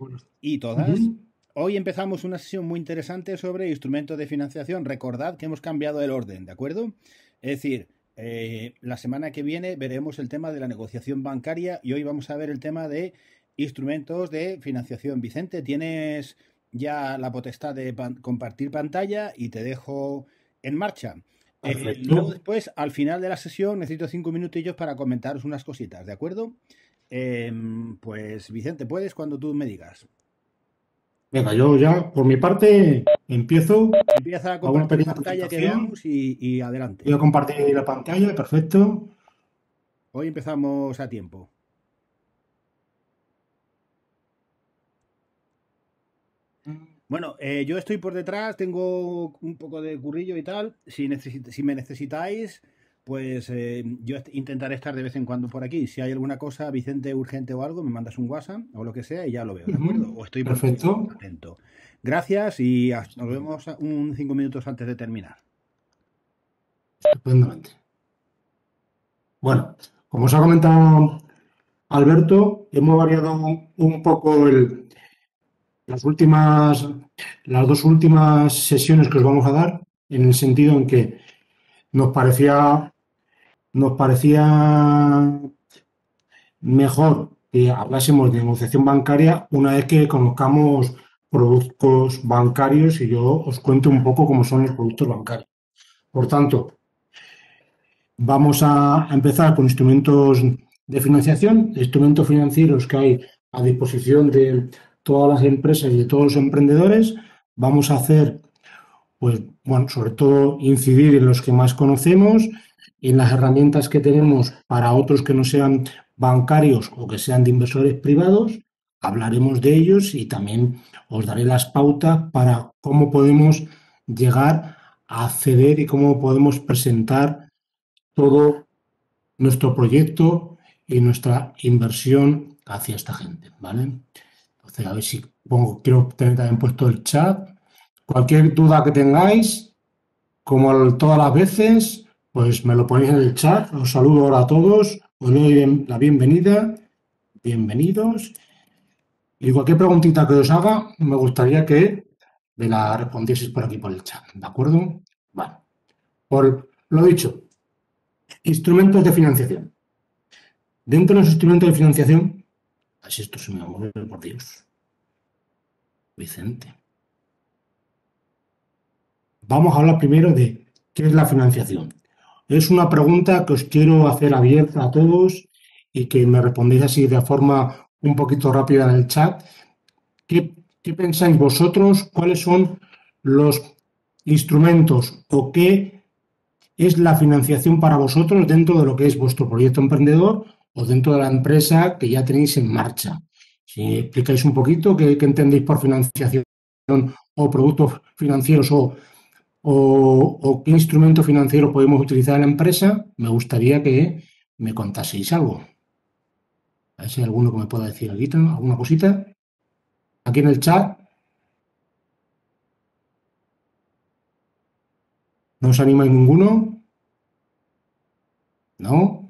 y todas. Hoy empezamos una sesión muy interesante sobre instrumentos de financiación. Recordad que hemos cambiado el orden, ¿de acuerdo? Es decir, la semana que viene veremos el tema de la negociación bancaria y hoy vamos a ver el tema de instrumentos de financiación. Vicente, tienes ya la potestad de compartir pantalla y te dejo en marcha. Luego después, al final de la sesión, necesito 5 minutillos para comentaros unas cositas, ¿de acuerdo? Pues Vicente, puedes cuando tú me digas. Venga, yo ya, por mi parte, empiezo. Empieza a Hago una compartir pequeña pantalla que presentación. veamos y adelante. Voy a compartir la pantalla, perfecto. Hoy empezamos a tiempo. Bueno, yo estoy por detrás, tengo un poco de currillo y tal. Si me necesitáis, pues yo intentaré estar de vez en cuando por aquí. Si hay alguna cosa, Vicente, urgente o algo, me mandas un WhatsApp o lo que sea y ya lo veo, ¿de acuerdo? O estoy por aquí Perfecto. atento. Gracias y nos vemos 5 minutos antes de terminar. Estupendamente. Bueno, como os ha comentado Alberto, hemos variado un poco las dos últimas sesiones que os vamos a dar, en el sentido en que nos parecía mejor que hablásemos de negociación bancaria una vez que conozcamos productos bancarios y yo os cuento un poco cómo son los productos bancarios. Por tanto, vamos a empezar con instrumentos de financiación, instrumentos financieros que hay a disposición de todas las empresas y de todos los emprendedores. Vamos a hacer, pues, bueno, sobre todo incidir en los que más conocemos, en las herramientas que tenemos para otros que no sean bancarios o que sean de inversores privados. Hablaremos de ellos y también os daré las pautas para cómo podemos llegar a acceder y cómo podemos presentar todo nuestro proyecto y nuestra inversión hacia esta gente, ¿vale? Entonces, a ver si quiero tener también puesto el chat. Cualquier duda que tengáis, como todas las veces, pues me lo ponéis en el chat. Os saludo ahora a todos, os doy la bienvenida, bienvenidos. Y cualquier preguntita que os haga, me gustaría que me la respondieseis por aquí por el chat, ¿de acuerdo? Vale. Por lo dicho, instrumentos de financiación. Dentro de los instrumentos de financiación, así esto se me va a mover, por Dios. Vicente. Vamos a hablar primero de qué es la financiación. Es una pregunta que os quiero hacer abierta a todos y que me respondéis así de forma un poquito rápida en el chat. ¿Qué pensáis vosotros? ¿Cuáles son los instrumentos o qué es la financiación para vosotros dentro de lo que es vuestro proyecto emprendedor o dentro de la empresa que ya tenéis en marcha? Si explicáis un poquito qué entendéis por financiación o productos financieros o qué instrumento financiero podemos utilizar en la empresa, me gustaría que me contaseis algo. A ver si hay alguno que me pueda decir alguna cosita. Aquí en el chat. ¿No os animáis ninguno? ¿No?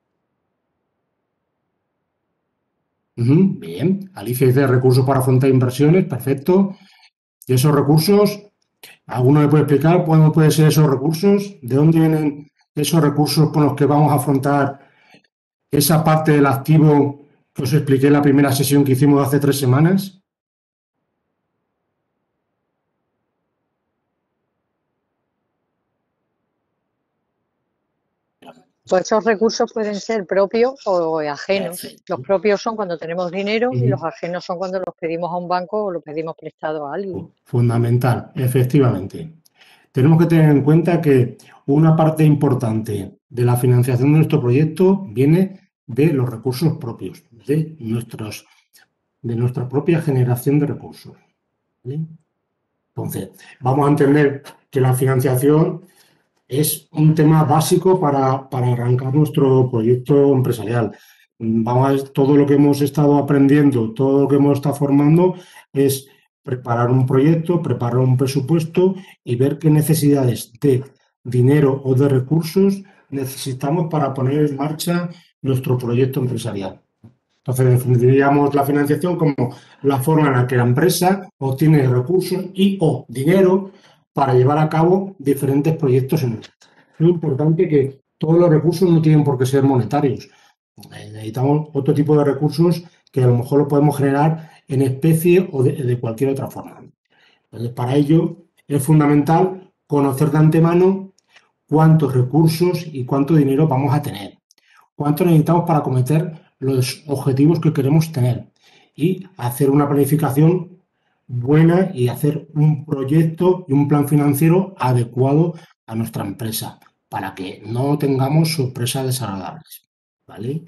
Bien. Alicia dice recursos para afrontar inversiones. Perfecto. ¿Y esos recursos? ¿Alguno me puede explicar cuándo pueden ser esos recursos? ¿De dónde vienen esos recursos con los que vamos a afrontar esa parte del activo que os expliqué en la primera sesión que hicimos hace 3 semanas? Pues esos recursos pueden ser propios o ajenos. Perfecto. Los propios son cuando tenemos dinero y los ajenos son cuando los pedimos a un banco o los pedimos prestado a alguien. Fundamental, efectivamente. Tenemos que tener en cuenta que una parte importante de la financiación de nuestro proyecto viene de los recursos propios, de nuestra propia generación de recursos. ¿Vale? Entonces, vamos a entender que la financiación es un tema básico para arrancar nuestro proyecto empresarial. Vamos a ver, todo lo que hemos estado aprendiendo, todo lo que hemos estado formando es preparar un proyecto, preparar un presupuesto y ver qué necesidades de dinero o de recursos necesitamos para poner en marcha nuestro proyecto empresarial. Entonces, definiríamos la financiación como la forma en la que la empresa obtiene recursos y o dinero para llevar a cabo diferentes proyectos en el sector. Es importante que todos los recursos no tienen por qué ser monetarios. Necesitamos otro tipo de recursos que a lo mejor lo podemos generar en especie o de cualquier otra forma. Entonces, para ello es fundamental conocer de antemano cuántos recursos y cuánto dinero vamos a tener, cuánto necesitamos para acometer los objetivos que queremos tener y hacer una planificación buena y hacer un proyecto y un plan financiero adecuado a nuestra empresa para que no tengamos sorpresas desagradables. ¿Vale?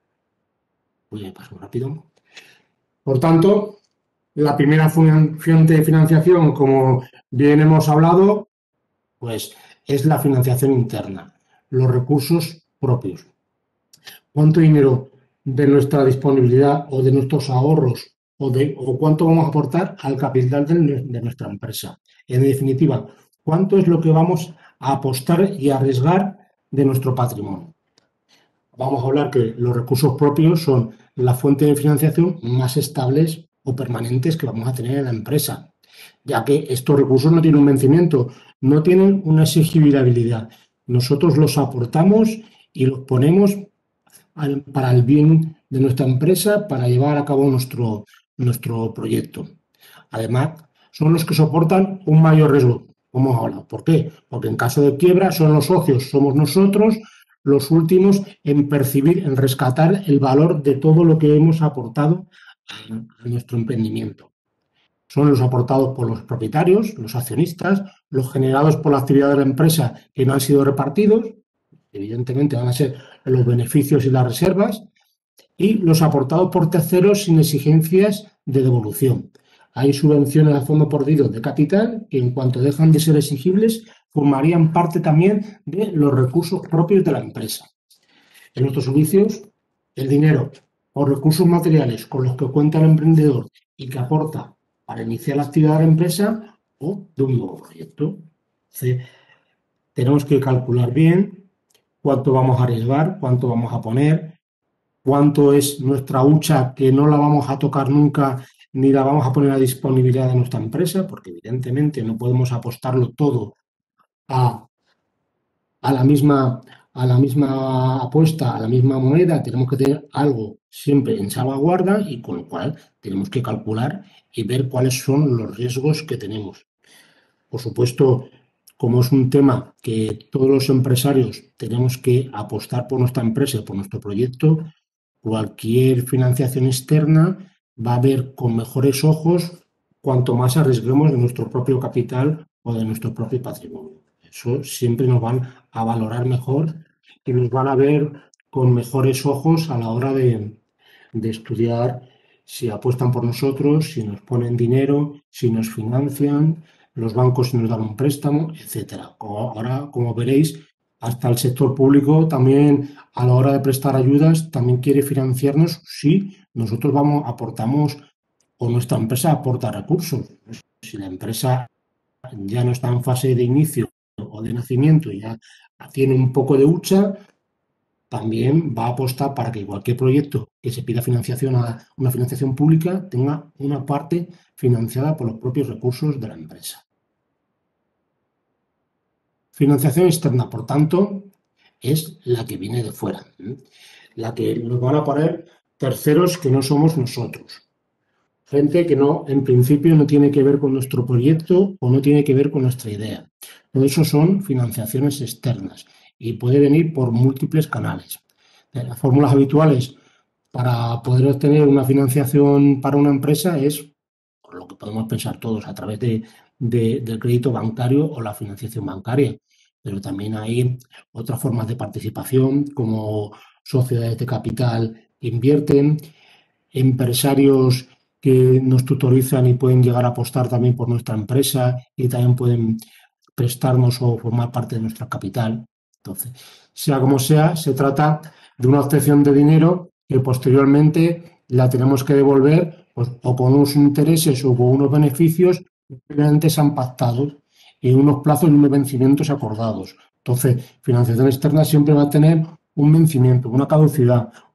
Voy a pasar rápido. Por tanto, la primera fuente de financiación, como bien hemos hablado, pues es la financiación interna, los recursos propios. ¿Cuánto dinero de nuestra disponibilidad o de nuestros ahorros o cuánto vamos a aportar al capital de nuestra empresa? En definitiva, ¿cuánto es lo que vamos a apostar y arriesgar de nuestro patrimonio? Vamos a hablar que los recursos propios son la fuente de financiación más estables o permanentes que vamos a tener en la empresa, ya que estos recursos no tienen un vencimiento, no tienen una exigibilidad. Nosotros los aportamos y los ponemos para el bien de nuestra empresa, para llevar a cabo nuestro proyecto. Además, son los que soportan un mayor riesgo, como hemos hablado. ¿Por qué? Porque en caso de quiebra son los socios, somos nosotros los últimos en percibir, en rescatar el valor de todo lo que hemos aportado a nuestro emprendimiento. Son los aportados por los propietarios, los accionistas, los generados por la actividad de la empresa que no han sido repartidos, evidentemente van a ser los beneficios y las reservas, y los aportados por terceros sin exigencias de devolución. Hay subvenciones a fondo perdido de capital que, en cuanto dejan de ser exigibles, formarían parte también de los recursos propios de la empresa. En nuestros servicios, el dinero o recursos materiales con los que cuenta el emprendedor y que aporta para iniciar la actividad de la empresa o de un nuevo proyecto. Entonces, tenemos que calcular bien cuánto vamos a arriesgar, cuánto vamos a poner, cuánto es nuestra hucha que no la vamos a tocar nunca ni la vamos a poner a disponibilidad de nuestra empresa, porque evidentemente no podemos apostarlo todo a la misma apuesta, a la misma moneda. Tenemos que tener algo siempre en salvaguarda y con lo cual tenemos que calcular y ver cuáles son los riesgos que tenemos. Por supuesto, como es un tema que todos los empresarios tenemos que apostar por nuestra empresa y por nuestro proyecto, cualquier financiación externa va a ver con mejores ojos cuanto más arriesguemos de nuestro propio capital o de nuestro propio patrimonio. Eso siempre nos van a valorar mejor y nos van a ver con mejores ojos a la hora de estudiar si apuestan por nosotros, si nos ponen dinero, si nos financian, los bancos si nos dan un préstamo, etcétera. Ahora, como veréis, hasta el sector público también a la hora de prestar ayudas también quiere financiarnos si nosotros aportamos o nuestra empresa aporta recursos. Si la empresa ya no está en fase de inicio o de nacimiento y ya tiene un poco de hucha, también va a apostar para que cualquier proyecto que se pida financiación a una financiación pública tenga una parte financiada por los propios recursos de la empresa. Financiación externa, por tanto, es la que viene de fuera, la que nos van a poner terceros que no somos nosotros. Gente que no, en principio, no tiene que ver con nuestro proyecto o no tiene que ver con nuestra idea. Todo eso son financiaciones externas y puede venir por múltiples canales. Las fórmulas habituales para poder obtener una financiación para una empresa es, por lo que podemos pensar todos, a través del crédito bancario o la financiación bancaria. Pero también hay otras formas de participación, como sociedades de capital que invierten, empresarios que nos tutorizan y pueden llegar a apostar también por nuestra empresa y también pueden prestarnos o formar parte de nuestra capital. Entonces, sea como sea, se trata de una obtención de dinero que posteriormente la tenemos que devolver pues, o con unos intereses o con unos beneficios que previamente se han pactado en unos plazos y unos vencimientos acordados. Entonces, financiación externa siempre va a tener un vencimiento, una caducidad,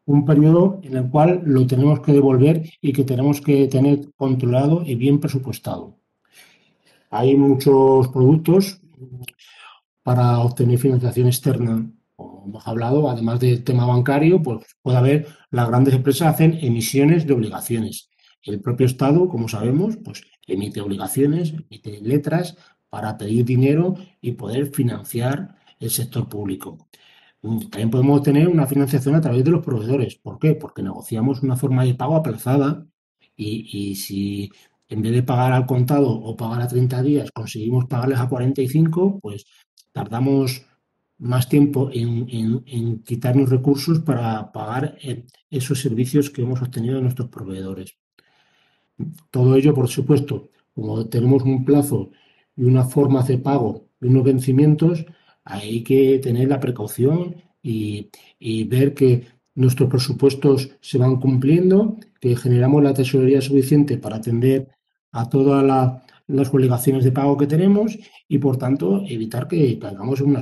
un periodo en el cual lo tenemos que devolver y que tenemos que tener controlado y bien presupuestado. Hay muchos productos para obtener financiación externa. Como hemos hablado, además del tema bancario, pues puede haber, las grandes empresas hacen emisiones de obligaciones. El propio Estado, como sabemos, pues emite obligaciones, emite letras para pedir dinero y poder financiar el sector público. También podemos tener una financiación a través de los proveedores. ¿Por qué? Porque negociamos una forma de pago aplazada y si en vez de pagar al contado o pagar a 30 días conseguimos pagarles a 45, pues tardamos más tiempo en quitarnos recursos para pagar esos servicios que hemos obtenido de nuestros proveedores. Todo ello, por supuesto, como tenemos un plazo y una forma de pago y unos vencimientos, hay que tener la precaución y ver que nuestros presupuestos se van cumpliendo, que generamos la tesorería suficiente para atender a todas las obligaciones de pago que tenemos y, por tanto, evitar que caigamos en una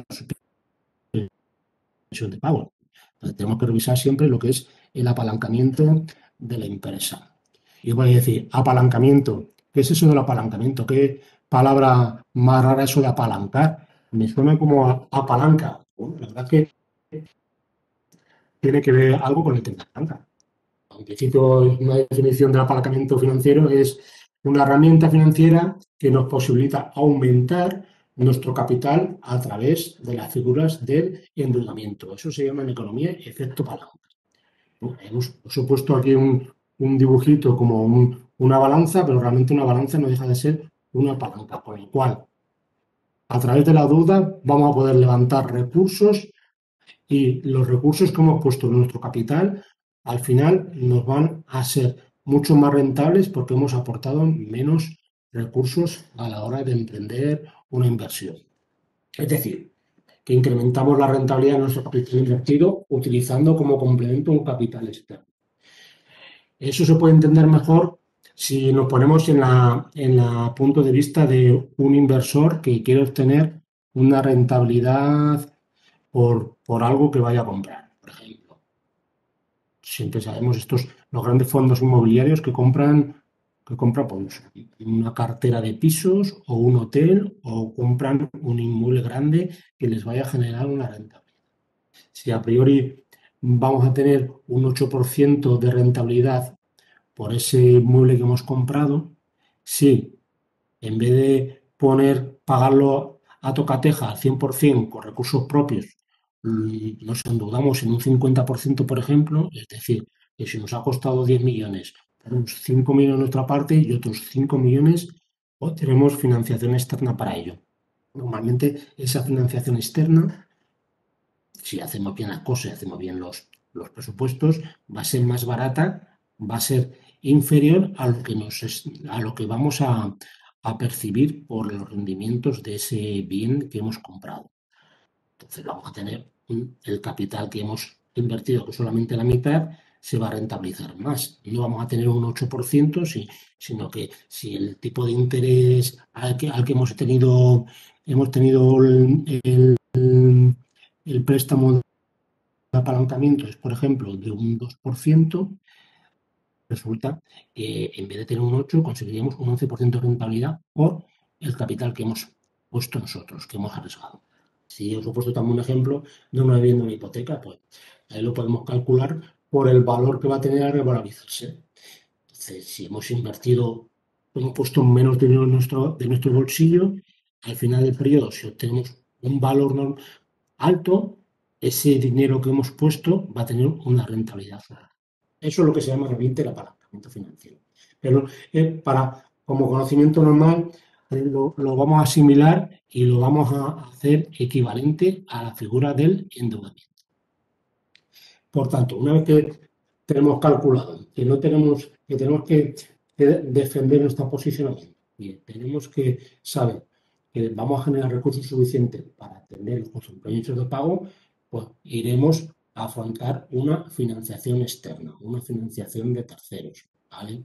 suspensión de pago. Entonces, tenemos que revisar siempre lo que es el apalancamiento de la empresa. Y os voy a decir, apalancamiento. ¿Qué es eso del apalancamiento? ¿Qué palabra más rara eso de apalancar? Me suena como apalanca. Bueno, la verdad es que tiene que ver algo con el tema de palanca. En principio, una definición del apalancamiento financiero es una herramienta financiera que nos posibilita aumentar nuestro capital a través de las figuras del endeudamiento. Eso se llama en economía efecto palanca. Os he puesto aquí un dibujito como una balanza, pero realmente una balanza no deja de ser una palanca, con el cual a través de la deuda vamos a poder levantar recursos y los recursos que hemos puesto en nuestro capital al final nos van a ser mucho más rentables porque hemos aportado menos recursos a la hora de emprender una inversión. Es decir, que incrementamos la rentabilidad de nuestro capital invertido utilizando como complemento un capital externo. Eso se puede entender mejor si nos ponemos en la punto de vista de un inversor que quiere obtener una rentabilidad por algo que vaya a comprar, por ejemplo. Siempre sabemos los grandes fondos inmobiliarios que compran pues, una cartera de pisos o un hotel o compran un inmueble grande que les vaya a generar una rentabilidad. Si a priori vamos a tener un 8% de rentabilidad por ese inmueble que hemos comprado, si en vez de pagarlo a tocateja al 100% con recursos propios, nos endeudamos en un 50%, por ejemplo, es decir, que si nos ha costado 10 millones, tenemos 5 millones de nuestra parte y otros 5 millones tenemos financiación externa para ello. Normalmente esa financiación externa, si hacemos bien las cosas y hacemos bien los presupuestos, va a ser más barata, va a ser inferior a lo que vamos a percibir por los rendimientos de ese bien que hemos comprado. Entonces vamos a tener el capital que hemos invertido, que solamente la mitad se va a rentabilizar más. No vamos a tener un 8%, sino que si el tipo de interés al que hemos tenido el préstamo de apalancamiento es, por ejemplo, de un 2%, resulta que en vez de tener un 8, conseguiríamos un 11% de rentabilidad por el capital que hemos puesto nosotros, que hemos arriesgado. Si os he puesto también un ejemplo de una vivienda, una hipoteca, pues ahí lo podemos calcular por el valor que va a tener al revalorizarse. Entonces, si hemos invertido, hemos puesto menos dinero de nuestro bolsillo, al final del periodo, si obtenemos un valor alto, ese dinero que hemos puesto va a tener una rentabilidad. Eso es lo que se llama realmente el apalancamiento financiero. Pero como conocimiento normal, lo vamos a asimilar y lo vamos a hacer equivalente a la figura del endeudamiento. Por tanto, una vez que tenemos calculado que tenemos que defender nuestro posicionamiento y tenemos que saber que vamos a generar recursos suficientes para atender los compromisos de pago, pues iremos a afrontar una financiación externa, una financiación de terceros, ¿vale?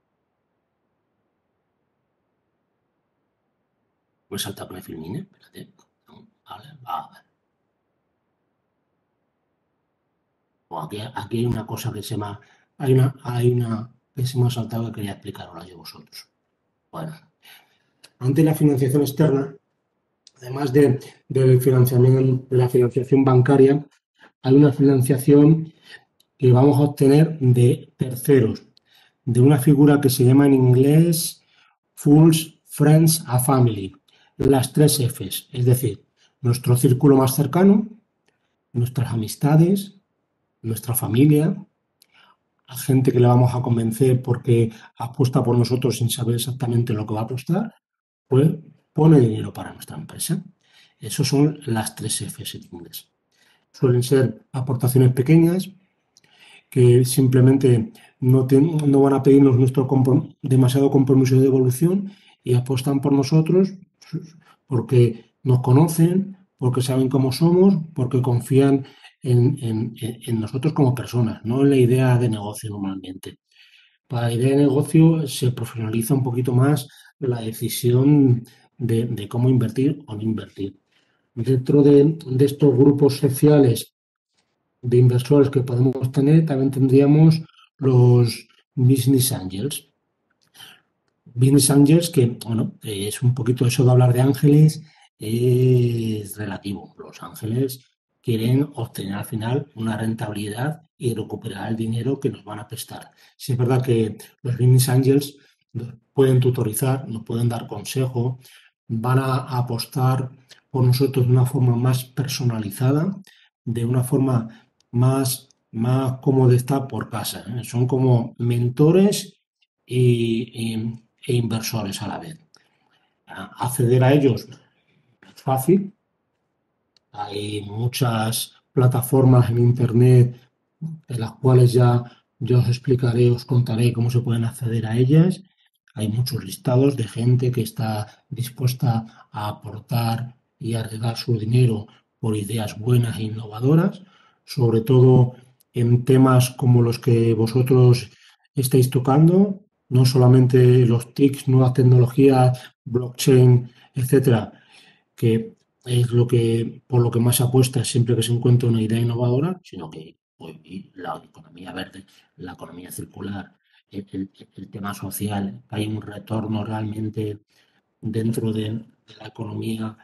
Voy a saltar con el filmín, espérate. ¿Vale? Aquí hay una cosa que hay una que se me ha saltado que quería explicaros yo vosotros. Bueno, ante la financiación externa, además del financiamiento, de la financiación bancaria, hay una financiación que vamos a obtener de terceros, de una figura que se llama en inglés Fools, Friends and Family, las 3 Fs, es decir, nuestro círculo más cercano, nuestras amistades, nuestra familia, a gente que le vamos a convencer porque apuesta por nosotros sin saber exactamente lo que va a apostar, pues pone dinero para nuestra empresa. Esas son las 3 Fs en inglés. Suelen ser aportaciones pequeñas que simplemente no van a pedirnos demasiado compromiso de devolución y apuestan por nosotros porque nos conocen, porque saben cómo somos, porque confían en nosotros como personas, no en la idea de negocio normalmente. Para la idea de negocio se profesionaliza un poquito más la decisión de cómo invertir o no invertir. Dentro de estos grupos sociales de inversores que podemos tener, también tendríamos los Business Angels. Business Angels, que bueno, es un poquito eso de hablar de ángeles, es relativo. Los ángeles quieren obtener al final una rentabilidad y recuperar el dinero que nos van a prestar. Sí es verdad que los Business Angels nos pueden tutorizar, nos pueden dar consejo, van a apostar por nosotros de una forma más personalizada, de una forma más como de estar por casa, ¿eh? Son como mentores e inversores a la vez. Acceder a ellos es fácil. Hay muchas plataformas en Internet en las cuales ya yo os explicaré, os contaré cómo se pueden acceder a ellas. Hay muchos listados de gente que está dispuesta a aportar y a arriesgar su dinero por ideas buenas e innovadoras, sobre todo en temas como los que vosotros estáis tocando, no solamente los TICs, nuevas tecnologías, blockchain, etcétera, que es por lo que más apuesta siempre que se encuentra una idea innovadora, sino que pues, y la economía verde, la economía circular, el tema social, hay un retorno realmente dentro de la economía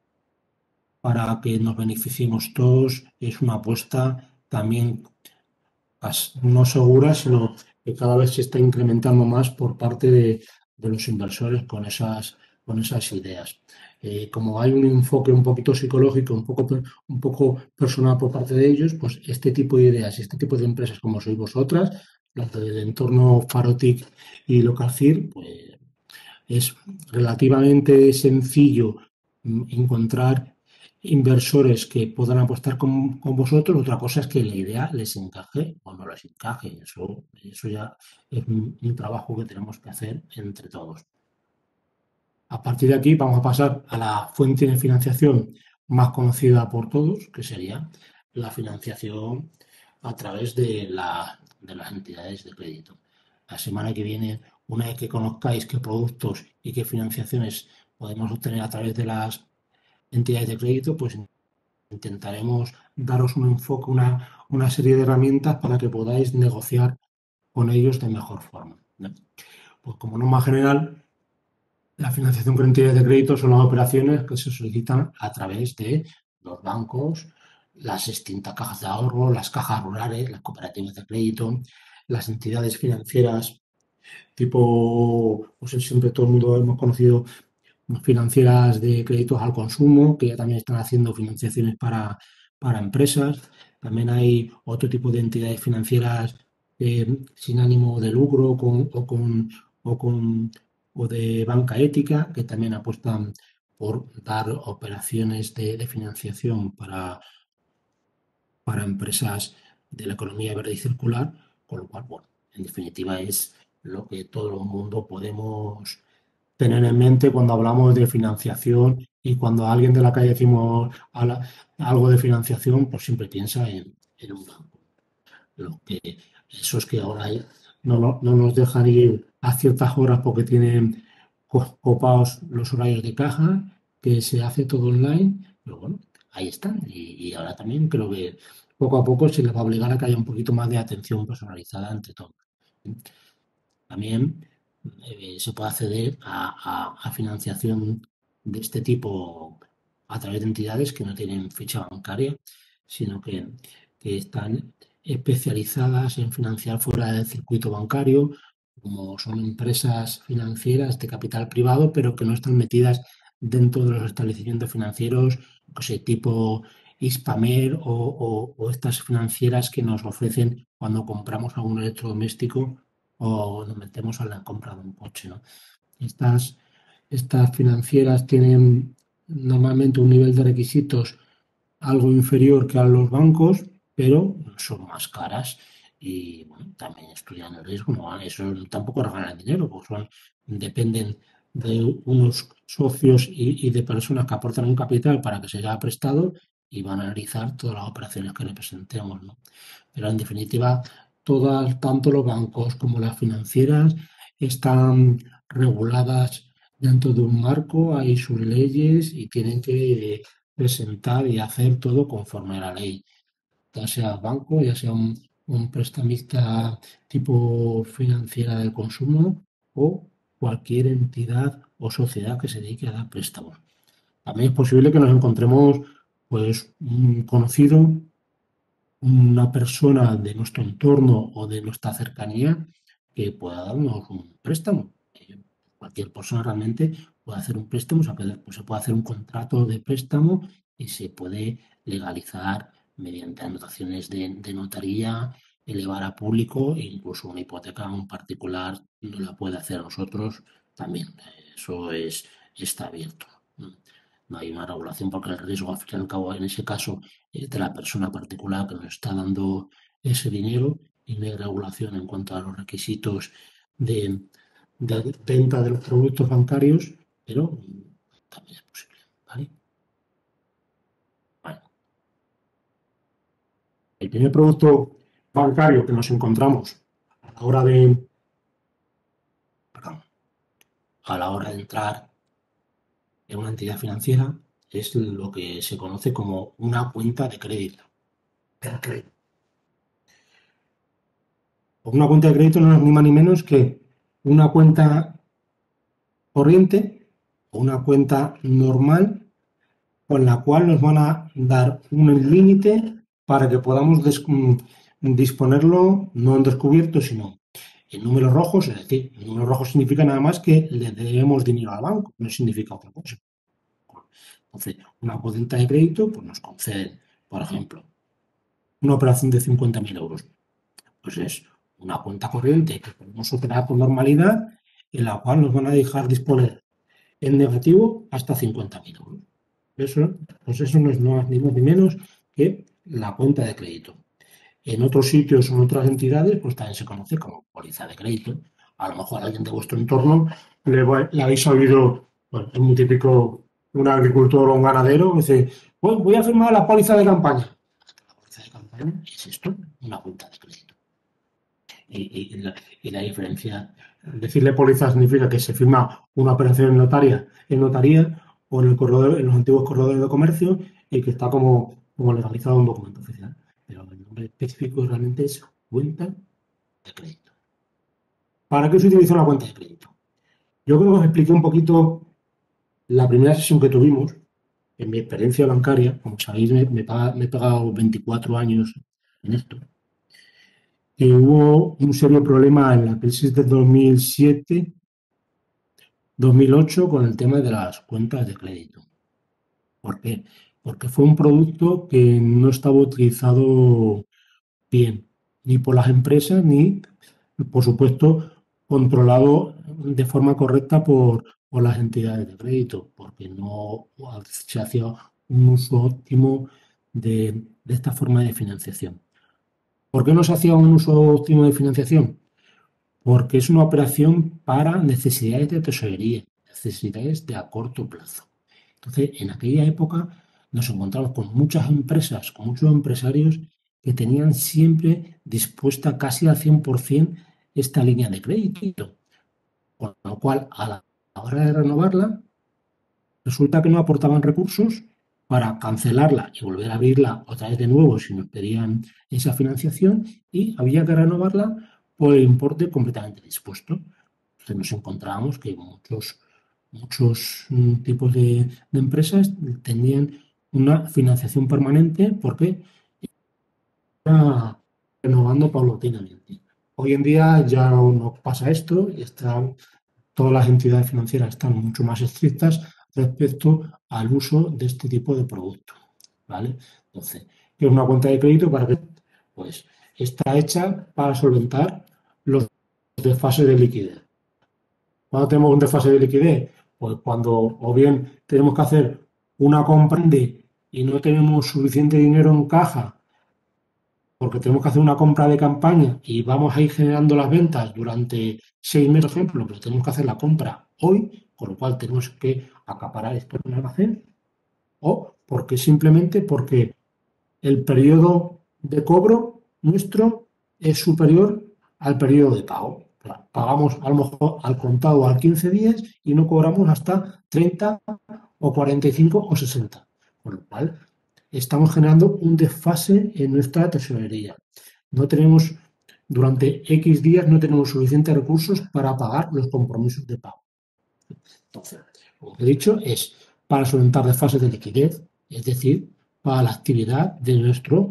para que nos beneficiemos todos, es una apuesta también no segura, sino que cada vez se está incrementando más por parte de los inversores con esas ideas. Como hay un enfoque un poquito psicológico, un poco personal por parte de ellos, pues este tipo de ideas, este tipo de empresas como sois vosotras, las del entorno Farotic y Localcir, pues es relativamente sencillo encontrar inversores que puedan apostar con vosotros. Otra cosa es que la idea les encaje o no les encaje. Eso ya es un trabajo que tenemos que hacer entre todos. A partir de aquí vamos a pasar a la fuente de financiación más conocida por todos, que sería la financiación a través de las entidades de crédito. La semana que viene, una vez que conozcáis qué productos y qué financiaciones podemos obtener a través de las entidades de crédito, pues intentaremos daros un enfoque, una serie de herramientas para que podáis negociar con ellos de mejor forma, ¿no? Pues como norma general, la financiación con entidades de crédito son las operaciones que se solicitan a través de los bancos, las extintas cajas de ahorro, las cajas rurales, las cooperativas de crédito, las entidades financieras tipo, pues siempre todo el mundo hemos conocido financieras de créditos al consumo, que ya también están haciendo financiaciones para empresas. También hay otro tipo de entidades financieras sin ánimo de lucro o, con, o de banca ética, que también apuestan por dar operaciones de financiación para empresas de la economía verde y circular, con lo cual, bueno, en definitiva es lo que todo el mundo podemos tener en mente cuando hablamos de financiación y cuando a alguien de la calle decimos algo de financiación, pues siempre piensa en un banco. Eso es que ahora no nos dejan ir a ciertas horas porque tienen copados los horarios de caja, que se hace todo online, pero bueno, ahí están. Y ahora también creo que poco a poco se les va a obligar a que haya un poquito más de atención personalizada ante todo. También se puede acceder a financiación de este tipo a través de entidades que no tienen ficha bancaria, sino que están especializadas en financiar fuera del circuito bancario, como son empresas financieras de capital privado, pero que no están metidas dentro de los establecimientos financieros, pues, tipo Hispamer o estas financieras que nos ofrecen cuando compramos algún electrodoméstico o nos metemos a la compra de un coche, ¿no? Estas, estas financieras tienen normalmente un nivel de requisitos algo inferior que a los bancos, pero son más caras y bueno, también estudian el riesgo, no, eso tampoco regalan dinero, pues dependen de unos socios y de personas que aportan un capital para que se haya prestado y van a analizar todas las operaciones que le presentemos, ¿no? Pero en definitiva, todas, tanto los bancos como las financieras, están reguladas dentro de un marco, hay sus leyes y tienen que presentar y hacer todo conforme a la ley, ya sea banco, ya sea un prestamista tipo financiera del consumo o cualquier entidad o sociedad que se dedique a dar préstamos. También es posible que nos encontremos pues un conocido, una persona de nuestro entorno o de nuestra cercanía que pueda darnos un préstamo. Cualquier persona realmente puede hacer un préstamo, se puede hacer un contrato de préstamo y se puede legalizar mediante anotaciones de notaría, elevar a público e incluso una hipoteca a un particular no la puede hacer a nosotros también. Eso está abierto. No hay una regulación porque el riesgo, al fin y al cabo, en ese caso, es de la persona particular que nos está dando ese dinero y no hay regulación en cuanto a los requisitos de, de venta de los productos bancarios, pero también es posible, ¿vale? Bueno, el primer producto bancario que nos encontramos a la hora perdón, a la hora de entrar en una entidad financiera es lo que se conoce como una cuenta de crédito. Una cuenta de crédito no es ni más ni menos que una cuenta corriente o una cuenta normal con la cual nos van a dar un límite para que podamos disponerlo no en descubierto, sino en números rojos. Es decir, números rojos significa nada más que le debemos dinero al banco, no significa otra cosa. Entonces, una cuenta de crédito pues nos conceden, por ejemplo, una operación de 50.000 euros. Pues es una cuenta corriente que podemos operar con normalidad, en la cual nos van a dejar disponer en negativo hasta 50.000 euros. Pues eso no es ni más ni menos que la cuenta de crédito. En otros sitios o en otras entidades, pues también se conoce como póliza de crédito. A lo mejor a alguien de vuestro entorno le habéis oído, bueno, es muy típico, un agricultor o un ganadero dice, pues voy a firmar la póliza de campaña. La póliza de campaña es esto, una cuenta de crédito. Y la diferencia, decirle póliza significa que se firma una operación en notaría o en los antiguos corredores de comercio y que está como legalizado un documento oficial. Pero el nombre específico realmente es cuenta de crédito. ¿Para qué se utiliza una cuenta de crédito? Yo creo que os expliqué un poquito la primera sesión que tuvimos en mi experiencia bancaria. Como sabéis, me he pegado 24 años en esto. Que hubo un serio problema en la crisis de 2007-2008 con el tema de las cuentas de crédito. ¿Por qué? Porque fue un producto que no estaba utilizado bien, ni por las empresas, ni, por supuesto, controlado de forma correcta por las entidades de crédito, porque no se hacía un uso óptimo de esta forma de financiación. ¿Por qué no se hacía un uso óptimo de financiación? Porque es una operación para necesidades de tesorería, necesidades de a corto plazo. Entonces, en aquella época nos encontramos con muchas empresas, con muchos empresarios que tenían siempre dispuesta casi al 100% esta línea de crédito, con lo cual a la hora de renovarla resulta que no aportaban recursos para cancelarla y volver a abrirla otra vez de nuevo si nos pedían esa financiación, y había que renovarla por el importe completamente dispuesto. Entonces nos encontrábamos que muchos tipos de empresas tenían una financiación permanente porque está renovando paulatinamente. Hoy en día ya no pasa esto y todas las entidades financieras están mucho más estrictas respecto al uso de este tipo de producto, ¿vale? Entonces, ¿qué es una cuenta de crédito? ¿Para qué? Pues está hecha para solventar los desfases de liquidez. ¿Cuándo tenemos un desfase de liquidez? Pues cuando o bien tenemos que hacer una compra y no tenemos suficiente dinero en caja porque tenemos que hacer una compra de campaña y vamos a ir generando las ventas durante 6 meses, por ejemplo, pero tenemos que hacer la compra hoy, con lo cual tenemos que acaparar esto en el almacén, o porque el periodo de cobro nuestro es superior al periodo de pago. Pagamos a lo mejor al contado al 15 días y no cobramos hasta 30 o 45 o 60. Con lo cual, estamos generando un desfase en nuestra tesorería. No tenemos, durante X días, no tenemos suficientes recursos para pagar los compromisos de pago. Entonces, como he dicho, es para solventar desfases de liquidez, es decir, para la actividad de nuestro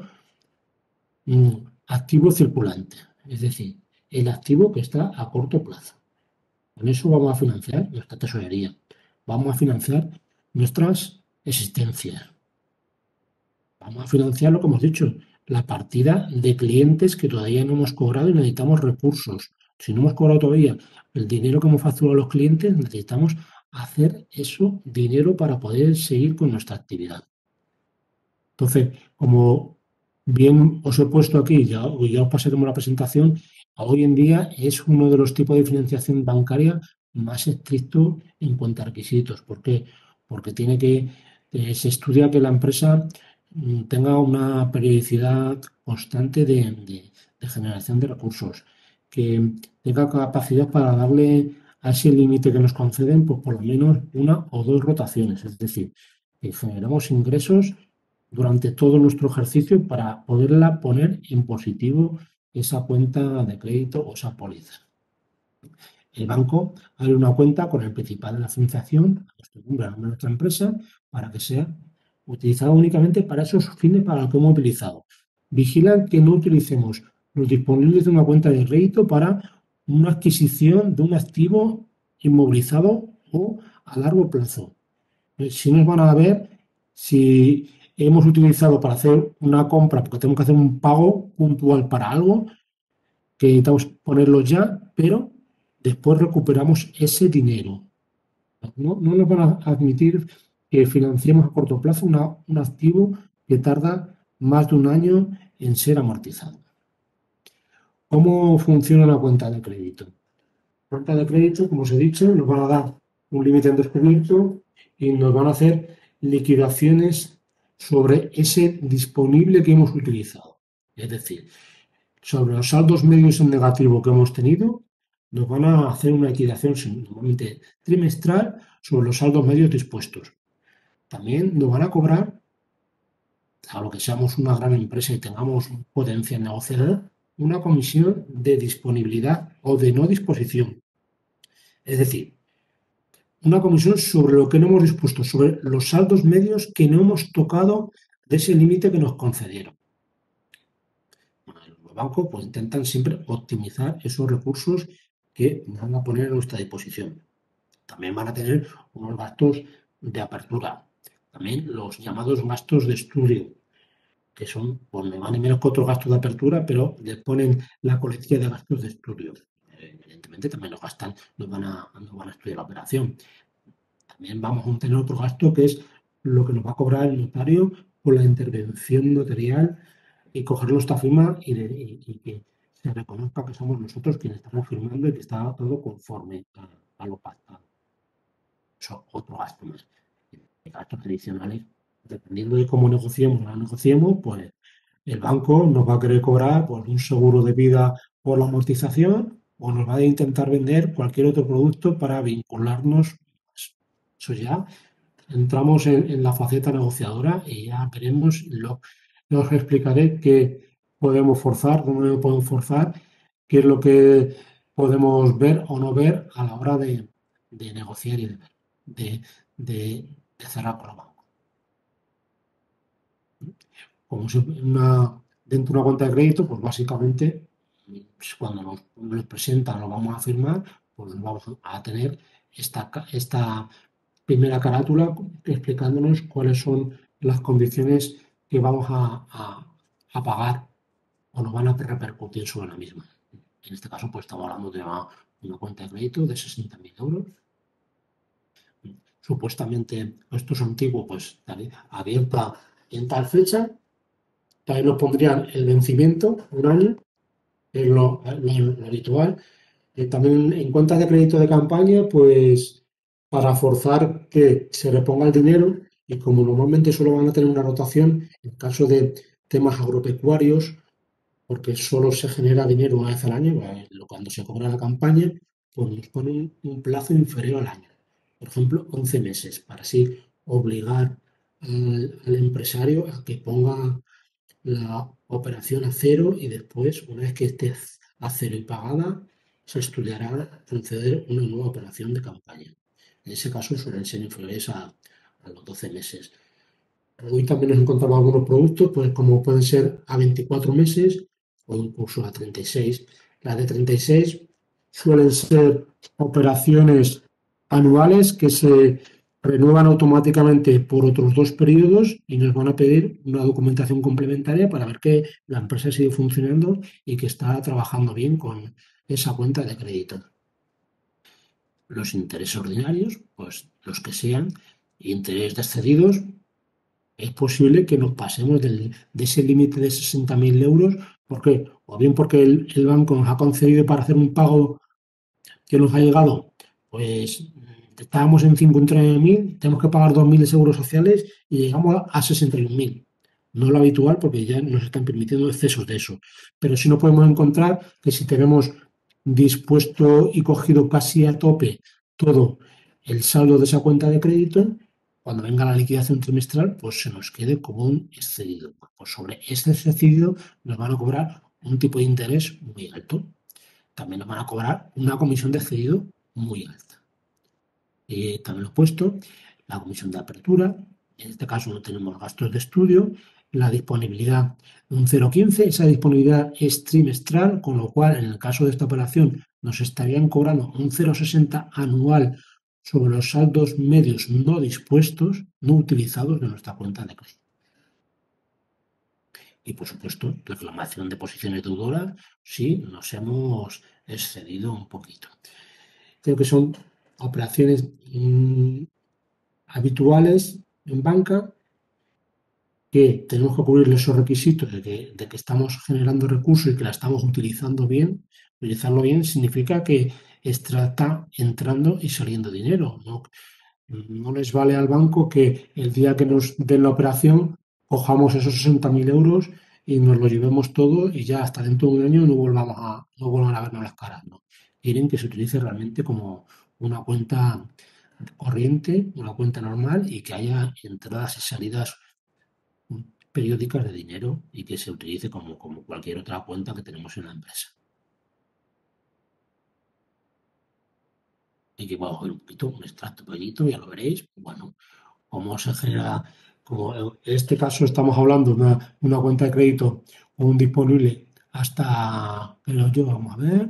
activo circulante, es decir, el activo que está a corto plazo. Con eso vamos a financiar nuestra tesorería, vamos a financiar nuestras existencias, vamos a financiar lo que hemos dicho, la partida de clientes que todavía no hemos cobrado y necesitamos recursos. Si no hemos cobrado todavía el dinero que hemos facturado a los clientes, necesitamos hacer eso dinero para poder seguir con nuestra actividad. Entonces, como bien os he puesto aquí, ya os pasaremos la presentación, hoy en día es uno de los tipos de financiación bancaria más estricto en cuanto a requisitos. ¿Por qué? Porque se estudia que la empresa tenga una periodicidad constante de generación de recursos, que tenga capacidad para darle a ese límite que nos conceden, pues por lo menos una o dos rotaciones, es decir, que generemos ingresos durante todo nuestro ejercicio para poderla poner en positivo esa cuenta de crédito o esa póliza. El banco abre una cuenta con el principal de la financiación, a nuestra empresa, para que sea utilizada únicamente para esos fines para los que hemos utilizado. Vigilan que no utilicemos los disponibles de una cuenta de crédito para una adquisición de un activo inmovilizado o a largo plazo. Si nos van a ver si hemos utilizado para hacer una compra, porque tenemos que hacer un pago puntual para algo, que necesitamos ponerlo ya, pero después recuperamos ese dinero. No nos van a admitir que financiemos a corto plazo un activo que tarda más de un año en ser amortizado. ¿Cómo funciona la cuenta de crédito? La cuenta de crédito, como os he dicho, nos van a dar un límite en descubierto y nos van a hacer liquidaciones sobre ese disponible que hemos utilizado. Es decir, sobre los saldos medios en negativo que hemos tenido, nos van a hacer una liquidación normalmente trimestral sobre los saldos medios dispuestos. También nos van a cobrar, a lo que seamos una gran empresa y tengamos potencial negociador, una comisión de disponibilidad o de no disposición. Es decir, una comisión sobre lo que no hemos dispuesto, sobre los saldos medios que no hemos tocado de ese límite que nos concedieron. Los bancos pues, intentan siempre optimizar esos recursos que van a poner a nuestra disposición. También van a tener unos gastos de apertura, también los llamados gastos de estudio, que son pues, ni más ni menos que otros gastos de apertura, pero les ponen la coletilla de gastos de estudio. Evidentemente también los gastan, nos van a estudiar la operación. También vamos a tener otro gasto que es lo que nos va a cobrar el notario por la intervención notarial y coger nuestra firma y que se reconozca que somos nosotros quienes estamos firmando y que está todo conforme a lo pactado. Eso otro gasto más. Gastos adicionales, dependiendo de cómo negociemos, pues el banco nos va a querer cobrar pues, un seguro de vida por la amortización o nos va a intentar vender cualquier otro producto para vincularnos. Eso ya entramos en la faceta negociadora y ya veremos, os explicaré qué podemos forzar, cómo no podemos forzar, qué es lo que podemos ver o no ver a la hora de negociar y de, de cerrar con la banca. Como dentro de una cuenta de crédito, pues básicamente cuando nos presentan, lo vamos a firmar, pues vamos a tener esta primera carátula explicándonos cuáles son las condiciones que vamos a pagar o nos van a repercutir sobre la misma. En este caso, pues estamos hablando de una cuenta de crédito de 60.000 euros. Supuestamente, esto es antiguo, pues abierta en tal fecha. También nos pondrían el vencimiento, un año, es lo habitual. También en cuentas de crédito de campaña, pues para forzar que se reponga el dinero y como normalmente solo van a tener una rotación, en caso de temas agropecuarios, porque solo se genera dinero una vez al año, cuando se cobra la campaña, pues nos ponen un plazo inferior al año. Por ejemplo, 11 meses, para así obligar al empresario a que ponga la operación a cero y después, una vez que esté a cero y pagada, se estudiará conceder una nueva operación de campaña. En ese caso suelen ser inferiores a los 12 meses. Hoy también nos encontramos algunos productos, pues como pueden ser a 24 meses o incluso a 36. Las de 36 suelen ser operaciones anuales que se renuevan automáticamente por otros 2 periodos y nos van a pedir una documentación complementaria para ver que la empresa sigue funcionando y que está trabajando bien con esa cuenta de crédito. Los intereses ordinarios, pues los que sean, intereses excedidos, es posible que nos pasemos de ese límite de 60.000 euros. ¿Por qué? O bien porque el banco nos ha concedido para hacer un pago que nos ha llegado, pues estábamos en 59.000, tenemos que pagar 2.000 de seguros sociales y llegamos a 61.000. No es lo habitual porque ya nos están permitiendo excesos de eso. Pero sí nos podemos encontrar que si tenemos dispuesto y cogido casi a tope todo el saldo de esa cuenta de crédito, cuando venga la liquidación trimestral, pues se nos quede como un excedido. Pues sobre ese excedido nos van a cobrar un tipo de interés muy alto. También nos van a cobrar una comisión de excedido muy alta. También lo he puesto, la comisión de apertura, en este caso no tenemos gastos de estudio, la disponibilidad un 0,15, esa disponibilidad es trimestral, con lo cual en el caso de esta operación nos estarían cobrando un 0,60 anual sobre los saldos medios no dispuestos, no utilizados de nuestra cuenta de crédito. Y por supuesto, reclamación de posiciones deudoras si nos hemos excedido un poquito. Creo que son operaciones habituales en banca que tenemos que cubrir esos requisitos de que estamos generando recursos y que la estamos utilizando bien. Utilizarlo bien significa que está entrando y saliendo dinero. No les vale al banco que el día que nos den la operación cojamos esos 60.000 euros y nos lo llevemos todo y ya hasta dentro de un año no vuelvan a vernos las caras. ¿No? Quieren que se utilice realmente como una cuenta corriente, una cuenta normal y que haya entradas y salidas periódicas de dinero y que se utilice como cualquier otra cuenta que tenemos en la empresa. Y que vamos a ver un poquito, un extracto pequeñito, ya lo veréis. Bueno, cómo se genera, como en este caso estamos hablando de una cuenta de crédito o un disponible hasta, pero yo vamos a ver,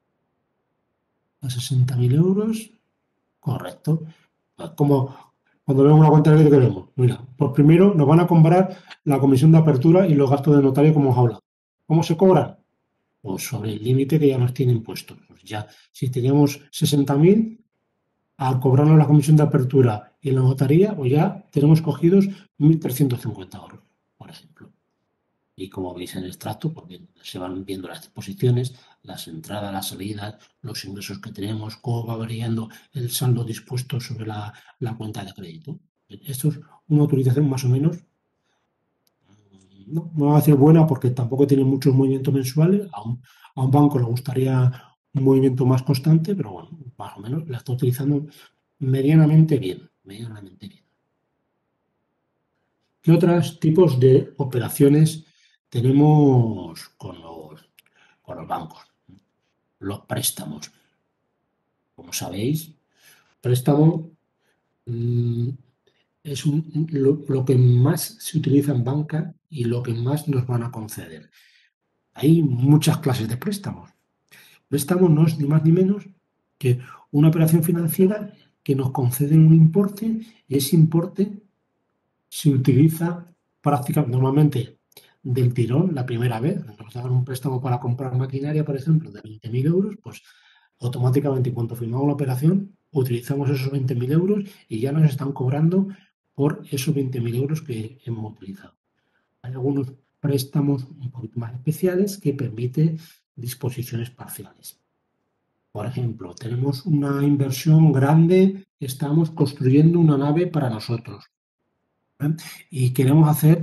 a 60.000 euros, correcto. Como cuando vemos una cuenta de crédito que vemos, mira, pues primero nos van a cobrar la comisión de apertura y los gastos de notario como hemos hablado. ¿Cómo se cobran? Pues sobre el límite que ya nos tienen puesto. Pues ya, si teníamos 60.000, al cobrarnos la comisión de apertura y la notaría, pues ya tenemos cogidos 1.350 euros, por ejemplo. Y como veis en el extracto, porque se van viendo las disposiciones, las entradas, las salidas, los ingresos que tenemos, cómo va variando el saldo dispuesto sobre la cuenta de crédito. Esto es una utilización más o menos, no va a decir buena porque tampoco tiene muchos movimientos mensuales. A un banco le gustaría un movimiento más constante, pero bueno, más o menos la está utilizando medianamente bien, medianamente bien. ¿Qué otros tipos de operaciones tenemos con los bancos? Los préstamos. Como sabéis, préstamo mm, es lo que más se utiliza en banca y lo que más nos van a conceder. Hay muchas clases de préstamos. Préstamo no es ni más ni menos que una operación financiera que nos conceden un importe y ese importe se utiliza prácticamente normalmente del tirón la primera vez. Nos dan un préstamo para comprar maquinaria, por ejemplo, de 20.000 euros, pues automáticamente cuando firmamos la operación utilizamos esos 20.000 euros y ya nos están cobrando por esos 20.000 euros que hemos utilizado. Hay algunos préstamos un poquito más especiales que permiten disposiciones parciales. Por ejemplo, tenemos una inversión grande, estamos construyendo una nave para nosotros, ¿eh? Y queremos hacer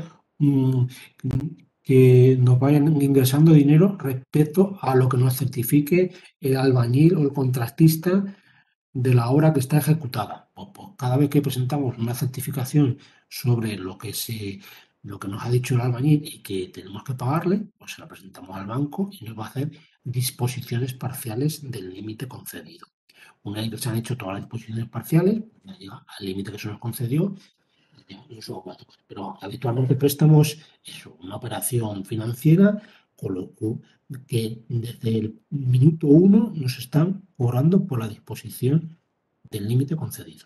que nos vayan ingresando dinero respecto a lo que nos certifique el albañil o el contratista de la obra que está ejecutada. Pues cada vez que presentamos una certificación sobre lo que nos ha dicho el albañil y que tenemos que pagarle, pues se la presentamos al banco y nos va a hacer disposiciones parciales del límite concedido. Una vez que se han hecho todas las disposiciones parciales, ya llega al límite que se nos concedió, pero habitualmente préstamos es una operación financiera con lo que desde el minuto uno nos están cobrando por la disposición del límite concedido.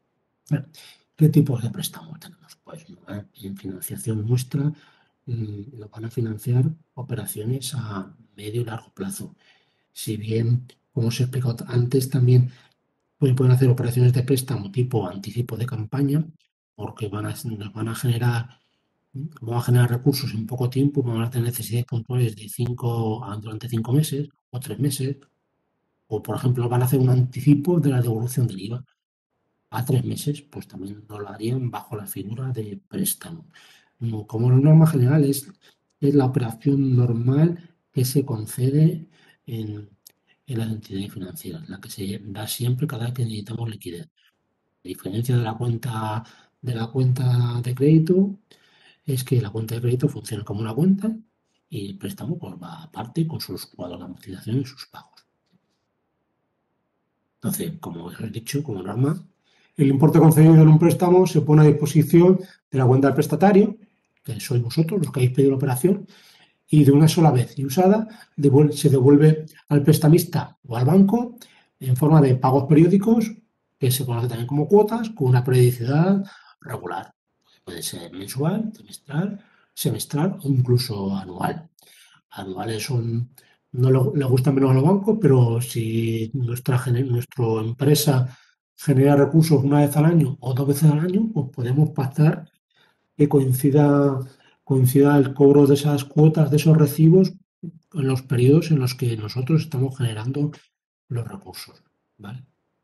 ¿Qué tipos de préstamos tenemos? Pues en financiación nuestra nos van a financiar operaciones a medio y largo plazo. Si bien, como os he explicado antes, también pueden hacer operaciones de préstamo tipo anticipo de campaña, porque nos van a generar recursos en poco tiempo, van a tener necesidades puntuales durante 5 meses o 3 meses, o por ejemplo van a hacer un anticipo de la devolución del IVA a 3 meses, pues también no lo harían bajo la figura de préstamo. Como norma general es la operación normal que se concede en las entidades financieras, la que se da siempre cada vez que necesitamos liquidez. A diferencia de la cuenta de crédito, es que la cuenta de crédito funciona como una cuenta y el préstamo pues, va aparte con sus cuadros de amortización y sus pagos. Entonces, como os he dicho, como norma, el importe concedido en un préstamo se pone a disposición de la cuenta del prestatario, que sois vosotros los que habéis pedido la operación, y de una sola vez y usada se devuelve al prestamista o al banco en forma de pagos periódicos, que se conoce también como cuotas, con una periodicidad regular. Puede ser mensual, trimestral, semestral o incluso anual. Anuales no le gustan menos a los bancos, pero si nuestra empresa genera recursos una vez al año o 2 veces al año, pues podemos pactar que coincida el cobro de esas cuotas, de esos recibos, en los periodos en los que nosotros estamos generando los recursos, ¿vale?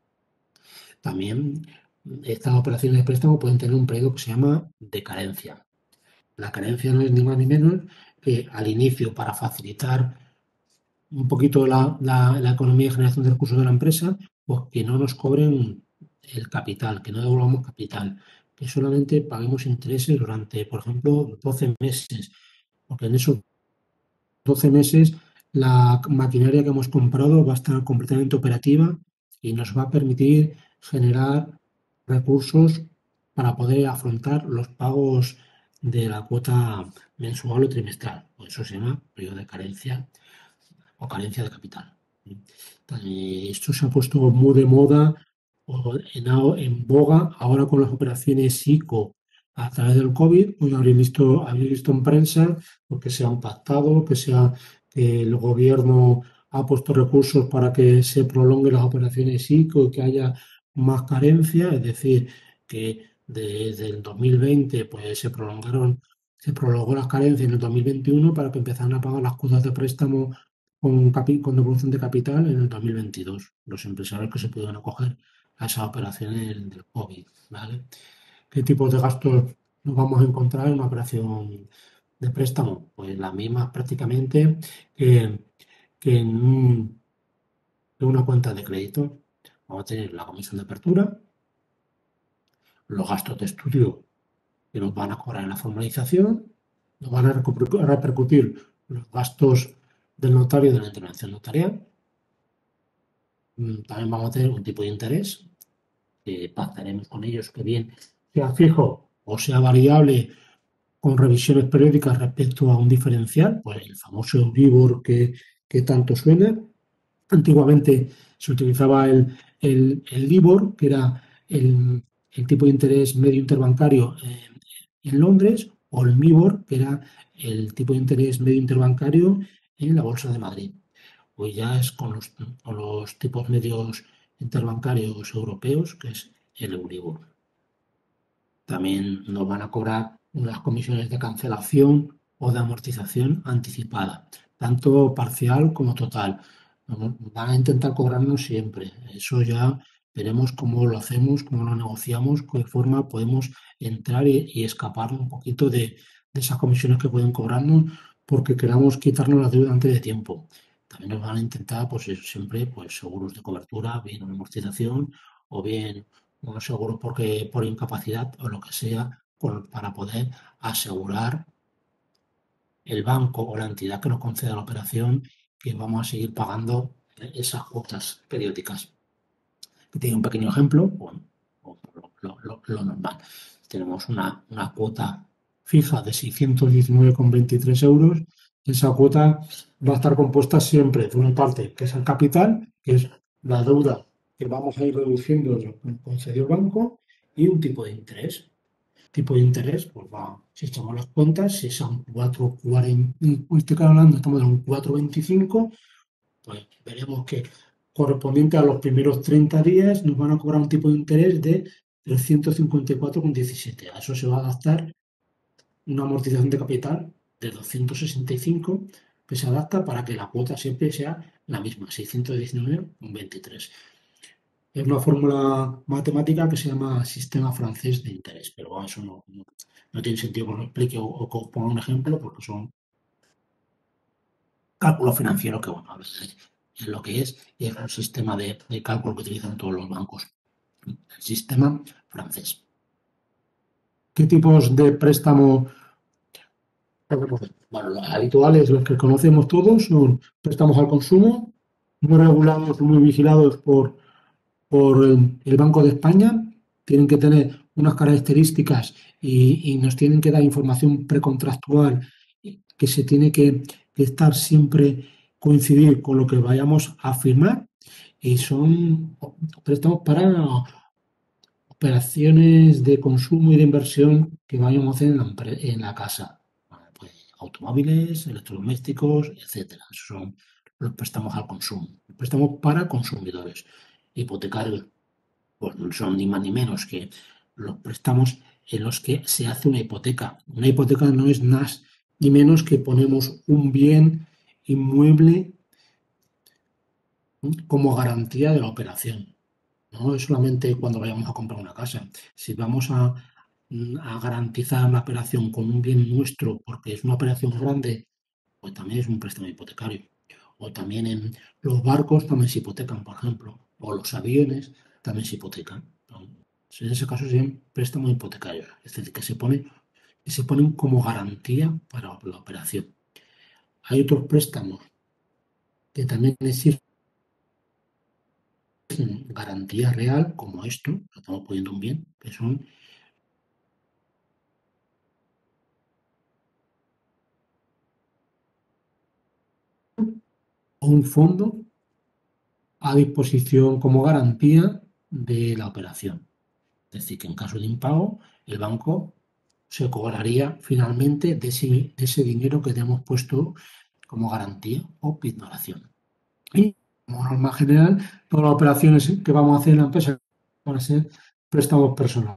También estas operaciones de préstamo pueden tener un periodo que se llama de carencia. La carencia no es ni más ni menos que al inicio, para facilitar un poquito la economía de generación de recursos de la empresa, pues que no nos cobren el capital, que no devolvamos capital, que solamente paguemos intereses durante, por ejemplo, 12 meses, porque en esos 12 meses la maquinaria que hemos comprado va a estar completamente operativa y nos va a permitir generar recursos para poder afrontar los pagos de la cuota mensual o trimestral. Por eso se llama periodo de carencia o carencia de capital. Esto se ha puesto muy de moda o en boga ahora con las operaciones ICO a través del COVID. Pues habréis visto en prensa porque se han pactado, que el gobierno ha puesto recursos para que se prolonguen las operaciones ICO y que haya más carencia, es decir, que desde el 2020 pues se prolongó las carencias en el 2021 para que empezaran a pagar las cuotas de préstamo con devolución de capital en el 2022, los empresarios que se pudieron acoger a esas operaciones del COVID, ¿vale? ¿Qué tipos de gastos nos vamos a encontrar en una operación de préstamo? Pues las mismas prácticamente que, que en una cuenta de crédito. Vamos a tener la comisión de apertura, los gastos de estudio que nos van a cobrar en la formalización, nos van a repercutir los gastos del notario de la intervención notarial. También vamos a tener un tipo de interés que pactaremos con ellos, que bien sea fijo o sea variable, con revisiones periódicas respecto a un diferencial, pues el famoso Euribor que tanto suena. Antiguamente se utilizaba el LIBOR, que era el tipo de interés medio interbancario en Londres, o el MIBOR, que era el tipo de interés medio interbancario en la Bolsa de Madrid. Pues ya es con los tipos medios interbancarios europeos, que es el Euribor. También nos van a cobrar unas comisiones de cancelación o de amortización anticipada, tanto parcial como total. Van a intentar cobrarnos siempre. Eso ya veremos cómo lo hacemos, cómo lo negociamos, qué forma podemos entrar y escapar un poquito de esas comisiones que pueden cobrarnos porque queramos quitarnos la deuda antes de tiempo. También nos van a intentar, pues siempre, pues seguros de cobertura, bien una amortización o bien unos seguros por incapacidad o lo que sea, para poder asegurar el banco o la entidad que nos conceda la operación que vamos a seguir pagando esas cuotas periódicas. Aquí tiene un pequeño ejemplo, bueno, lo normal. Tenemos una cuota fija de 619,23 euros. Esa cuota va a estar compuesta siempre de una parte que es el capital, que es la deuda que vamos a ir reduciendo lo que concedió el banco, y un tipo de interés. Tipo de interés, pues va, si echamos las cuentas, si son 4,40, estoy hablando, estamos en un 4,25, pues veremos que correspondiente a los primeros 30 días nos van a cobrar un tipo de interés de 354,17. A eso se va a adaptar una amortización de capital de 265 que se adapta para que la cuota siempre sea la misma, 619,23. Es una fórmula matemática que se llama sistema francés de interés, pero bueno, eso no tiene sentido que lo explique o que os ponga un ejemplo porque son cálculos financieros que, bueno, a veces es lo que es, y es un sistema de cálculo que utilizan todos los bancos. El sistema francés. ¿Qué tipos de préstamo? Bueno, los habituales, los que conocemos todos, son préstamos al consumo, muy regulados, muy vigilados por el Banco de España. Tienen que tener unas características y nos tienen que dar información precontractual que se tiene que estar siempre coincidir con lo que vayamos a firmar, y son préstamos para operaciones de consumo y de inversión que vayamos a hacer en la casa. Pues, automóviles, electrodomésticos, etcétera. Esos son los préstamos al consumo. Préstamos para consumidores. Hipotecarios, pues no son ni más ni menos que los préstamos en los que se hace una hipoteca. Una hipoteca no es más ni menos que ponemos un bien inmueble como garantía de la operación. No es solamente cuando vayamos a comprar una casa. Si vamos a garantizar una operación con un bien nuestro porque es una operación grande, pues también es un préstamo hipotecario. O también en los barcos también se hipotecan, por ejemplo, o los aviones también se hipotecan. En ese caso serían préstamos hipotecarios, es decir, que se ponen como garantía para la operación. Hay otros préstamos que también exigen garantía real, como esto, lo estamos poniendo un bien, que son un fondo a disposición como garantía de la operación. Es decir, que en caso de impago, el banco se cobraría finalmente de ese dinero que tenemos puesto como garantía o pignoración. Y como norma general, todas las operaciones que vamos a hacer en la empresa van a ser préstamos personales.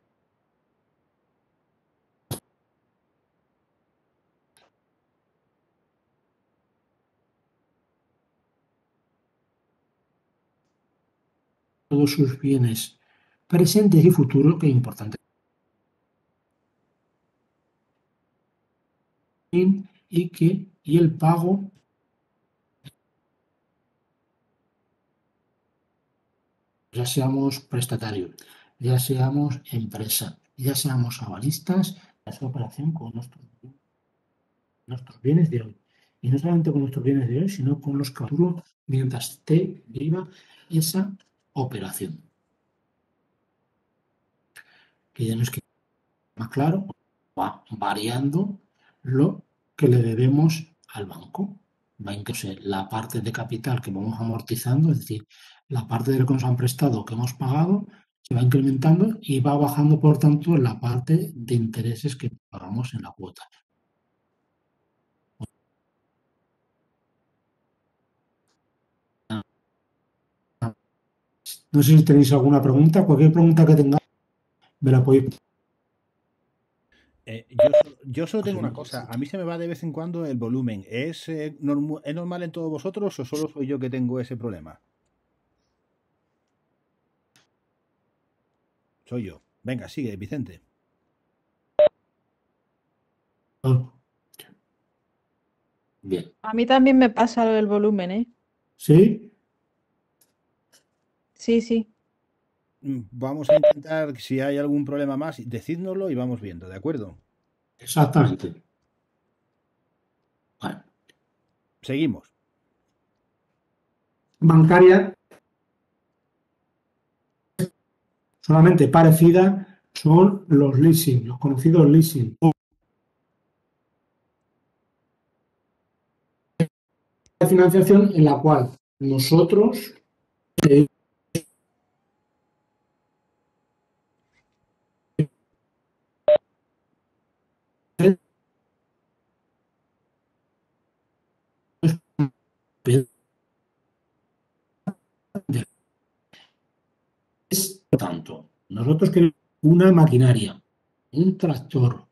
Todos sus bienes presentes y futuros, que es importante. Y el pago, ya seamos prestatarios, ya seamos empresa, ya seamos avalistas, esa operación con nuestros bienes de hoy. Y no solamente con nuestros bienes de hoy, sino con los que capturo mientras esté viva esa operación. Que ya nos queda más claro, va variando lo que le debemos al banco. Va incluso la parte de capital que vamos amortizando, es decir, la parte de lo que nos han prestado que hemos pagado, se va incrementando y va bajando, por tanto, la parte de intereses que pagamos en la cuota. No sé si tenéis alguna pregunta. Cualquier pregunta que tengáis, me la podéis. Yo solo tengo una cosa. A mí se me va de vez en cuando el volumen. ¿Es normal en todos vosotros o solo soy yo que tengo ese problema? Soy yo. Venga, sigue, Vicente. Bien. A mí también me pasa lo del volumen, ¿eh? ¿Sí? Sí, sí. Vamos a intentar, si hay algún problema más, decídnoslo y vamos viendo, ¿de acuerdo? Exactamente. Bueno. Seguimos. Bancaria solamente parecida son los leasing, los conocidos leasing. La financiación en la cual nosotros es tanto. Nosotros queremos una maquinaria, un tractor,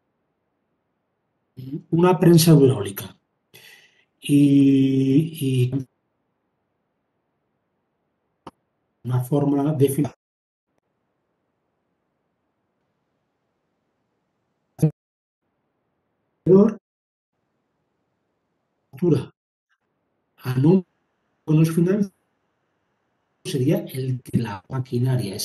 una prensa hidráulica y una forma de financiación a no con los financieros sería el que la maquinaria,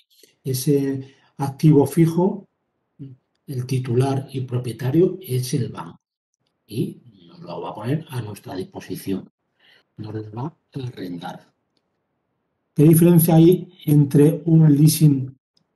ese activo fijo, el titular y propietario es el banco y nos lo va a poner a nuestra disposición, nos lo va a arrendar. ¿Qué diferencia hay entre un leasing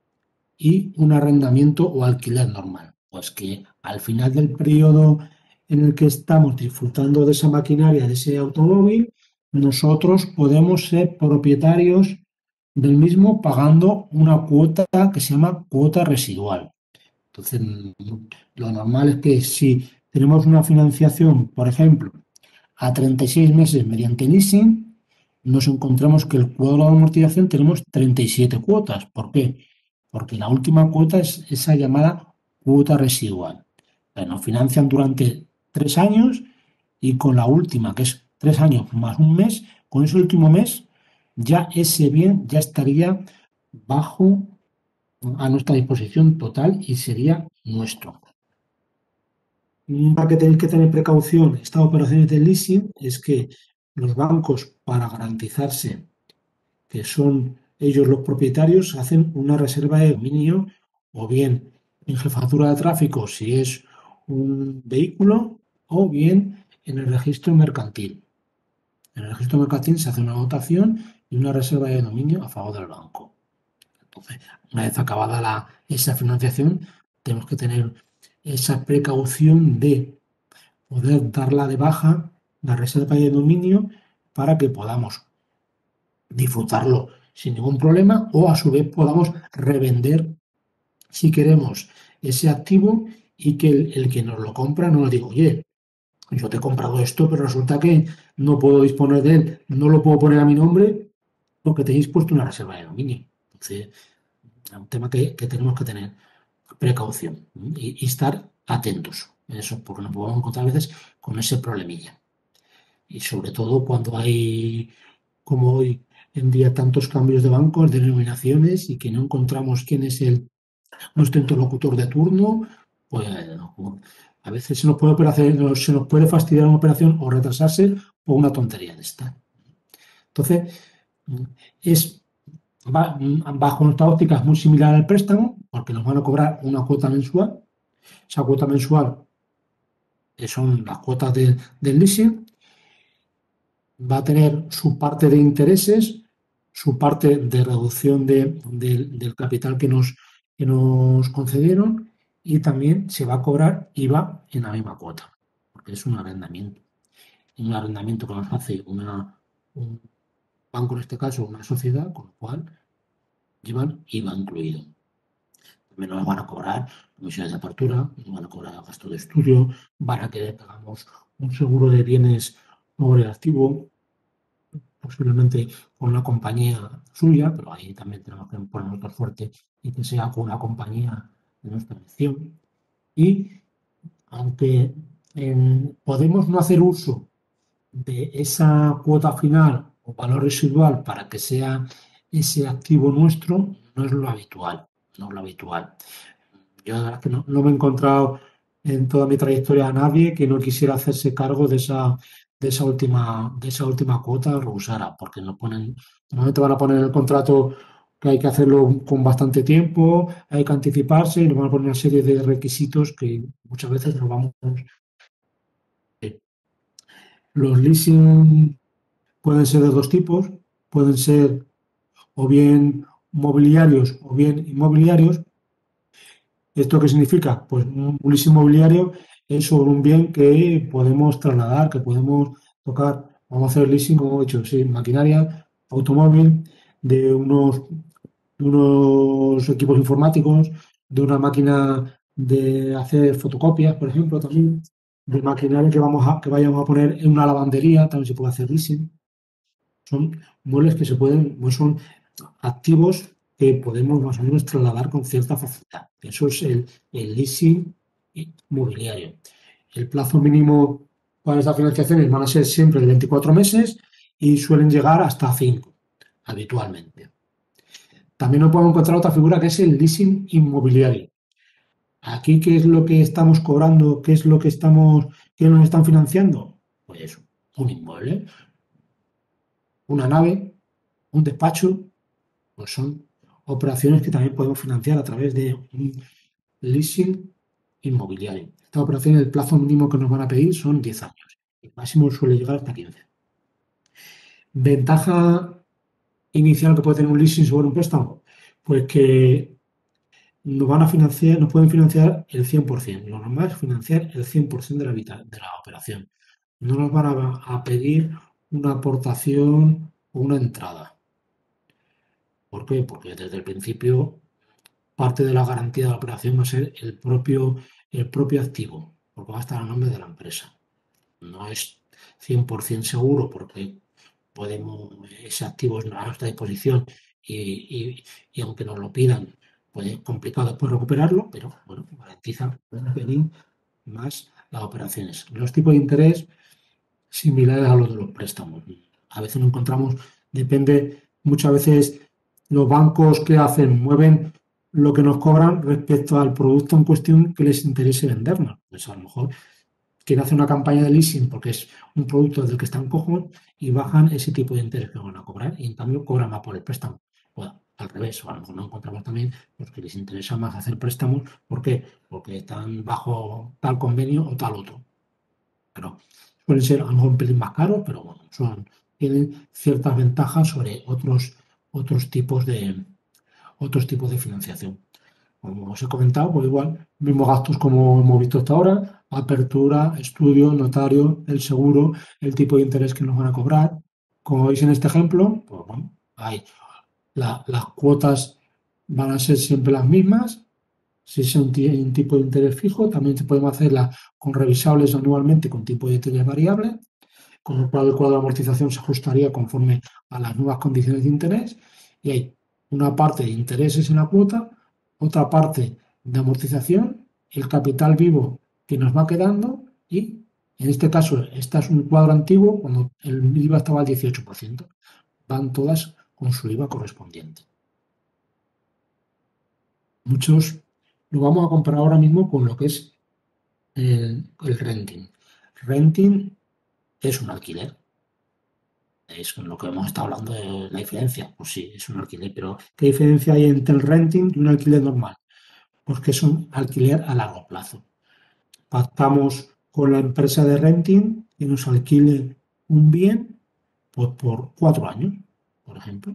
y un arrendamiento o alquiler normal? Pues que al final del periodo en el que estamos disfrutando de esa maquinaria, de ese automóvil, nosotros podemos ser propietarios del mismo pagando una cuota que se llama cuota residual. Entonces, lo normal es que si tenemos una financiación, por ejemplo, a 36 meses mediante leasing, nos encontramos que el cuadro de amortización tenemos 37 cuotas. ¿Por qué? Porque la última cuota es esa llamada cuota residual. Nos financian durante 3 años y con la última, que es 3 años más un mes, con ese último mes ya ese bien ya estaría bajo a nuestra disposición total y sería nuestro. Para que tenéis que tener precaución estas operaciones de leasing es que los bancos, para garantizarse que son ellos los propietarios, hacen una reserva de dominio o bien en jefatura de tráfico si es un vehículo o bien en el registro mercantil. En el registro mercantil se hace una votación y una reserva de dominio a favor del banco. Entonces, una vez acabada esa financiación, tenemos que tener esa precaución de poder darla de baja, la reserva de dominio, para que podamos disfrutarlo sin ningún problema o a su vez podamos revender si queremos ese activo y que el que nos lo compra no nos diga, oye, yo te he comprado esto, pero resulta que no puedo disponer de él, no lo puedo poner a mi nombre porque tenéis puesto una reserva de dominio. Entonces, es un tema que tenemos que tener precaución y estar atentos en eso, porque nos podemos encontrar a veces con ese problemilla. Y sobre todo cuando hay, como hoy en día, tantos cambios de bancos, de denominaciones y que no encontramos quién es nuestro interlocutor de turno, pues a veces se nos puede fastidiar una operación o retrasarse por una tontería de esta. Entonces, es bajo nuestra óptica es muy similar al préstamo, porque nos van a cobrar una cuota mensual, Esa cuota mensual, que son las cuotas del leasing, va a tener su parte de intereses, su parte de reducción del capital que nos concedieron y también se va a cobrar IVA en la misma cuota, porque es un arrendamiento. Un arrendamiento que nos hace un banco, en este caso, una sociedad, con lo cual llevan IVA incluido. También nos van a cobrar comisiones de apertura, nos van a cobrar gastos de estudio, van a querer que hagamos un seguro de bienes sobre el activo, posiblemente con una compañía suya, pero ahí también tenemos que ponernos más fuerte y que sea con una compañía de nuestra elección. Y aunque podemos no hacer uso de esa cuota final o valor residual para que sea ese activo nuestro, no es lo habitual, no es lo habitual. Yo la verdad es que no me he encontrado en toda mi trayectoria a nadie que no quisiera hacerse cargo de esa última cuota, lo usara, porque normalmente van a poner en el contrato que hay que hacerlo con bastante tiempo, hay que anticiparse y nos van a poner una serie de requisitos que muchas veces nos vamos. Los leasing pueden ser de dos tipos, pueden ser o bien mobiliarios o bien inmobiliarios. ¿Esto qué significa? Pues un leasing inmobiliario es sobre un bien que podemos trasladar, que podemos tocar. Vamos a hacer leasing, como he dicho, sí, maquinaria, automóvil, de unos equipos informáticos, de una máquina de hacer fotocopias, por ejemplo, también, de maquinaria que vayamos a poner en una lavandería, también se puede hacer leasing. Son muebles que son activos que podemos más o menos trasladar con cierta facilidad. Eso es el leasing inmobiliario. El plazo mínimo para estas financiaciones van a ser siempre de 24 meses y suelen llegar hasta 5, habitualmente. También nos podemos encontrar otra figura que es el leasing inmobiliario. Aquí, ¿qué es lo que estamos cobrando? ¿Qué es lo que qué nos están financiando? Pues eso, un inmueble, una nave, un despacho, pues son operaciones que también podemos financiar a través de un leasing inmobiliario. Esta operación, el plazo mínimo que nos van a pedir son 10 años. El máximo suele llegar hasta 15. Ventaja inicial que puede tener un leasing sobre un préstamo, pues que nos pueden financiar el 100%. Lo normal es financiar el 100% de la operación. No nos van a pedir una aportación o una entrada. ¿Por qué? Porque desde el principio parte de la garantía de la operación va a ser el propio activo, porque va a estar a nombre de la empresa. No es 100% seguro porque ese activo es a nuestra disposición y aunque nos lo pidan, pues es complicado después recuperarlo, pero bueno, garantiza un pelín más las operaciones. Los tipos de interés similares a los de los préstamos. A veces nos encontramos, depende, muchas veces los bancos que hacen, mueven lo que nos cobran respecto al producto en cuestión que les interese vendernos. Pues a lo mejor quieren hacer una campaña de leasing porque es un producto del que están cojos y bajan ese tipo de interés que van a cobrar y en cambio cobran más por el préstamo. Bueno, al revés, o a lo mejor nos encontramos también los que les interesa más hacer préstamos. ¿Por qué? Porque están bajo tal convenio o tal otro. Pero suelen ser a lo mejor un pelín más caros, pero bueno, tienen ciertas ventajas sobre otros tipos de financiación. Como os he comentado, pues igual, mismos gastos como hemos visto hasta ahora, apertura, estudio, notario, el seguro, el tipo de interés que nos van a cobrar. Como veis en este ejemplo, pues bueno, las cuotas van a ser siempre las mismas. Si es un tipo de interés fijo, también podemos hacerla con revisables anualmente con tipo de interés variable, con lo cual el cuadro de amortización se ajustaría conforme a las nuevas condiciones de interés. Y hay una parte de intereses en la cuota, otra parte de amortización, el capital vivo que nos va quedando y, en este caso, este es un cuadro antiguo cuando el IVA estaba al 18%. Van todas con su IVA correspondiente. Muchos lo vamos a comparar ahora mismo con lo que es el renting. Renting es un alquiler. Es con lo que hemos estado hablando de la diferencia. Pues sí, es un alquiler, pero ¿qué diferencia hay entre el renting y un alquiler normal? porque es un alquiler a largo plazo. Pactamos con la empresa de renting que nos alquile un bien pues, por 4 años, por ejemplo.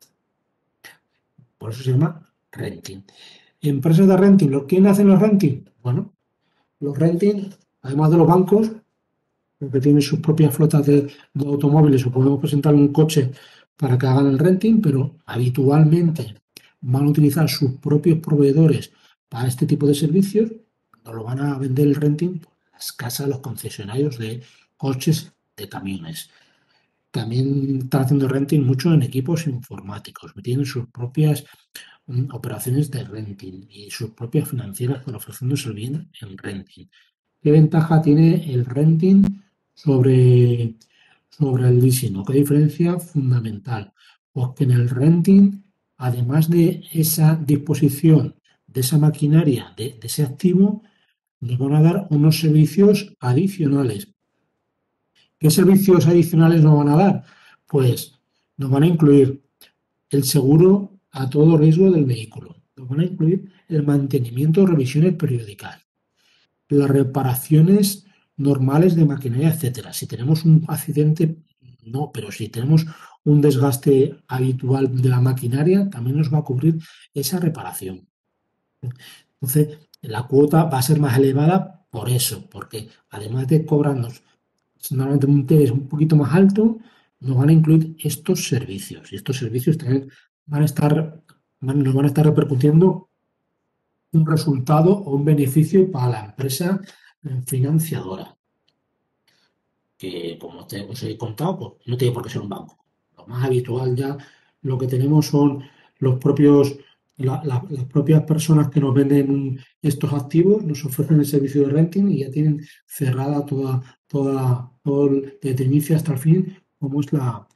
Por eso se llama renting. Empresas de renting, ¿quién hacen los renting? Bueno, los renting, además de los bancos, que tienen sus propias flotas de automóviles o podemos presentar un coche para que hagan el renting, pero habitualmente van a utilizar sus propios proveedores para este tipo de servicios, nos lo van a vender el renting por las casas de los concesionarios de coches, de camiones. También están haciendo renting mucho en equipos informáticos, tienen sus propias operaciones de renting y sus propias financieras para ofreciéndose el bien en renting. ¿Qué ventaja tiene el renting sobre, sobre el leasing? ¿O qué diferencia fundamental? Pues que en el renting, además de esa disposición de esa maquinaria, de ese activo, nos van a dar unos servicios adicionales. ¿Qué servicios adicionales nos van a dar? Pues nos van a incluir el seguro a todo riesgo del vehículo, nos van a incluir el mantenimiento o revisiones periódicas, las reparaciones normales de maquinaria, etcétera. Si tenemos un accidente, no, pero si tenemos un desgaste habitual de la maquinaria, también nos va a cubrir esa reparación. Entonces, la cuota va a ser más elevada por eso, porque además de cobrarnos normalmente un interés un poquito más alto, nos van a incluir estos servicios. Y estos servicios también nos van a estar repercutiendo un resultado o un beneficio para la empresa financiadora, que como os he contado, pues, no tiene por qué ser un banco. Lo más habitual ya, lo que tenemos son los propios, las propias personas que nos venden estos activos, nos ofrecen el servicio de renting y ya tienen cerrada todo desde el inicio hasta el fin, cómo es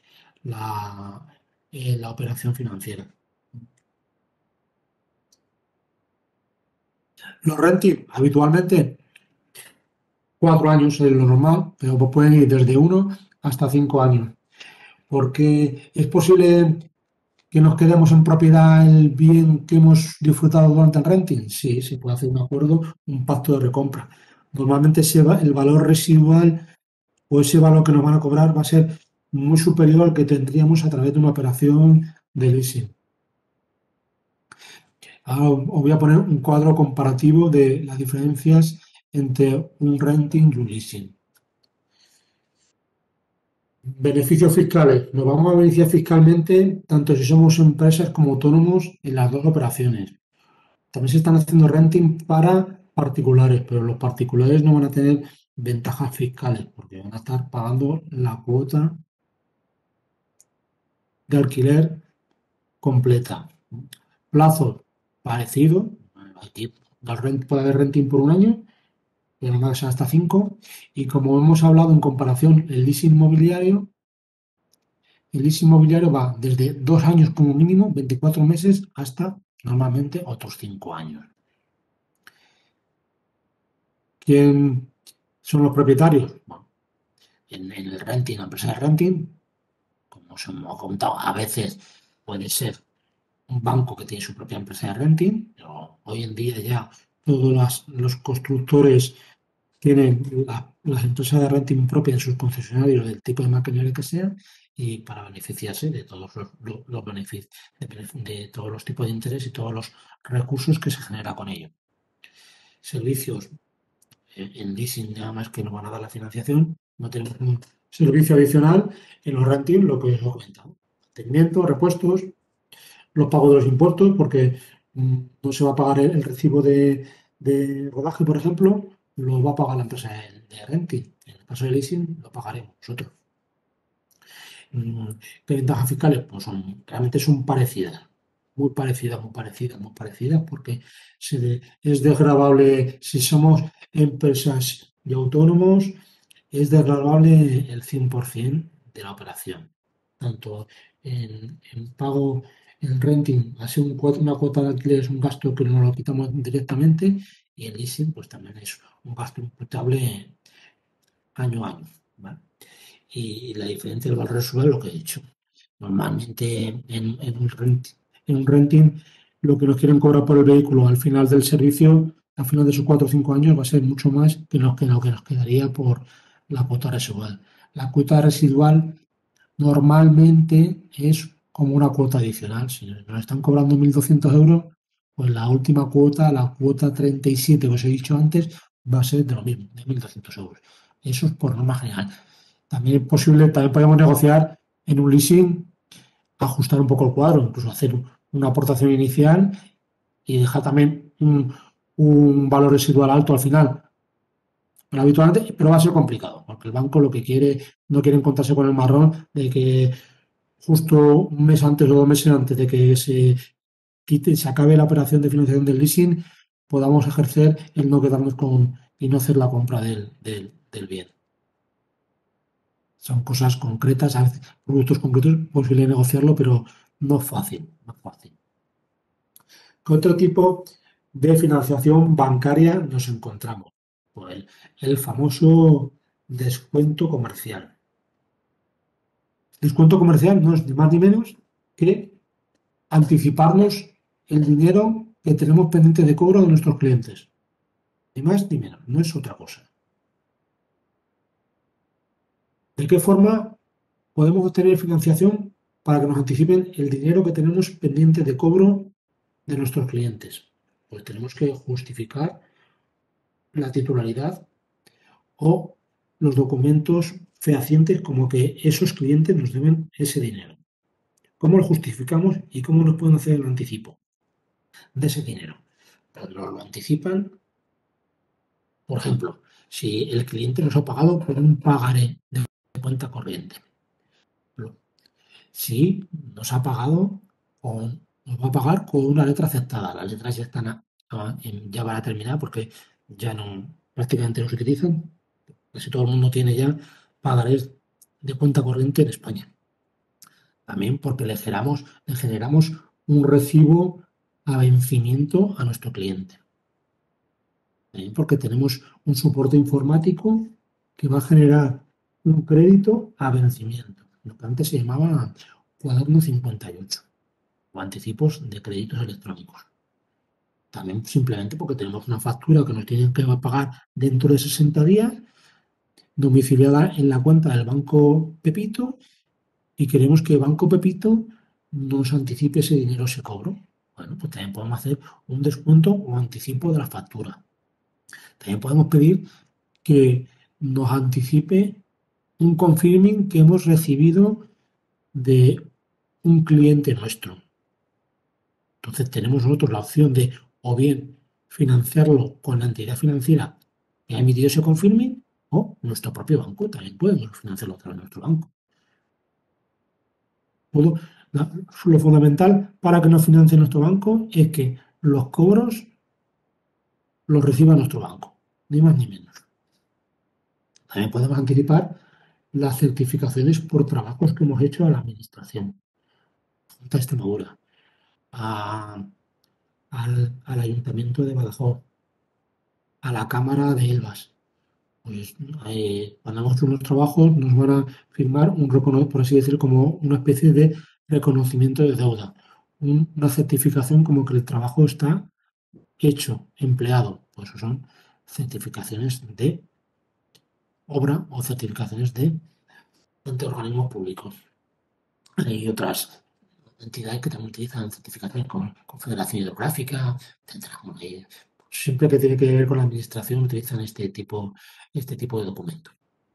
la operación financiera. Los renting habitualmente 4 años es lo normal, pero pueden ir desde 1 hasta 5 años. Porque es posible que nos quedemos en propiedad el bien que hemos disfrutado durante el renting. Sí, se puede hacer un acuerdo, un pacto de recompra. Normalmente el valor residual o ese valor que nos van a cobrar va a ser muy superior al que tendríamos a través de una operación de leasing. Ahora os voy a poner un cuadro comparativo de las diferencias entre un renting y un leasing. Beneficios fiscales. Nos vamos a beneficiar fiscalmente tanto si somos empresas como autónomos en las dos operaciones. También se están haciendo renting para particulares, pero los particulares no van a tener ventajas fiscales porque van a estar pagando la cuota de alquiler completa. Plazo parecido. Aquí puede haber renting por 1 año, y además hasta 5. Y como hemos hablado en comparación, el leasing inmobiliario va desde 2 años como mínimo, 24 meses, hasta normalmente otros 5 años. ¿Quién son los propietarios? Bueno, en el renting, la empresa de renting, como os hemos contado, a veces puede ser un banco que tiene su propia empresa de renting, pero hoy en día ya todos los constructores tienen las empresas de renting propias de sus concesionarios del tipo de maquinaria que sea y para beneficiarse de todos los beneficios, de todos los tipos de interés y todos los recursos que se genera con ello. Servicios en leasing, nada más que nos van a dar la financiación, no tenemos un servicio adicional en los renting, lo que os he comentado. Mantenimiento, repuestos, los pagos de los impuestos, porque no se va a pagar el recibo de rodaje, por ejemplo, lo va a pagar la empresa de renting. En el caso de leasing, lo pagaremos nosotros. ¿Qué ventajas fiscales? Pues realmente son parecidas, muy parecidas, porque es desgravable si somos empresas y autónomos, es desgravable el 100% de la operación, tanto en pago, en renting, así una cuota de alquiler es un gasto que no lo quitamos directamente y el leasing pues también es un gasto imputable año a año, ¿vale? Y la diferencia del valor residual es lo que he dicho. Normalmente en un renting lo que nos quieren cobrar por el vehículo al final del servicio, al final de esos 4 o 5 años, va a ser mucho más que lo que nos quedaría por la cuota residual. La cuota residual normalmente es como una cuota adicional. Si nos están cobrando 1.200 euros, pues la última cuota, la cuota 37 que os he dicho antes, va a ser de lo mismo, de 1.200 euros. Eso es por norma general. También es posible, también podemos negociar en un leasing, ajustar un poco el cuadro, incluso hacer una aportación inicial y dejar también un valor residual alto al final. Pero habitualmente, pero va a ser complicado, porque el banco lo que quiere, no quiere encontrarse con el marrón de que justo un mes antes o 2 meses antes de que se acabe la operación de financiación del leasing, podamos ejercer el no quedarnos con y no hacer la compra del bien. Son cosas concretas, a veces productos concretos, posible negociarlo, pero no es fácil, no es fácil. ¿Qué otro tipo de financiación bancaria nos encontramos? Pues el famoso descuento comercial. Descuento comercial no es ni más ni menos que anticiparnos el dinero que tenemos pendiente de cobro de nuestros clientes. Ni más ni menos, no es otra cosa. ¿De qué forma podemos obtener financiación para que nos anticipen el dinero que tenemos pendiente de cobro de nuestros clientes? Pues tenemos que justificar la titularidad o los documentos fehacientes como que esos clientes nos deben ese dinero. ¿Cómo lo justificamos y cómo nos pueden hacer el anticipo de ese dinero? Pues nos lo anticipan. Por ejemplo, si el cliente nos ha pagado por un pagaré de cuenta corriente. Si nos ha pagado nos va a pagar con una letra aceptada. Las letras ya están ya van a terminar porque ya no prácticamente no se utilizan. Casi todo el mundo tiene ya pagarés de cuenta corriente en España. También porque le generamos un recibo a vencimiento a nuestro cliente. También porque tenemos un soporte informático que va a generar un crédito a vencimiento, lo que antes se llamaba cuaderno 58 o anticipos de créditos electrónicos. También simplemente porque tenemos una factura que nos tienen que pagar dentro de 60 días, domiciliada en la cuenta del Banco Pepito, y queremos que Banco Pepito nos anticipe ese dinero, ese cobro. Bueno, pues también podemos hacer un descuento o anticipo de la factura. También podemos pedir que nos anticipe un confirming que hemos recibido de un cliente nuestro. Entonces tenemos nosotros la opción de o bien financiarlo con la entidad financiera que ha emitido ese confirming o nuestro propio banco. También podemos financiarlo a través de nuestro banco. Lo fundamental para que nos financie nuestro banco es que los cobros los reciba nuestro banco, ni más ni menos. También podemos anticipar las certificaciones por trabajos que hemos hecho a la Administración, Junta de Extremadura, al Ayuntamiento de Badajoz, a la Cámara de Elvas. Pues cuando hemos hecho unos trabajos nos van a firmar por así decirlo, como una especie de reconocimiento de deuda, una certificación como que el trabajo está hecho, empleado. Pues eso son certificaciones de obra o certificaciones de organismos públicos. Hay otras entidades que también utilizan certificaciones con Confederación Hidrográfica, etcétera. Siempre que tiene que ver con la administración utilizan este tipo de documentos.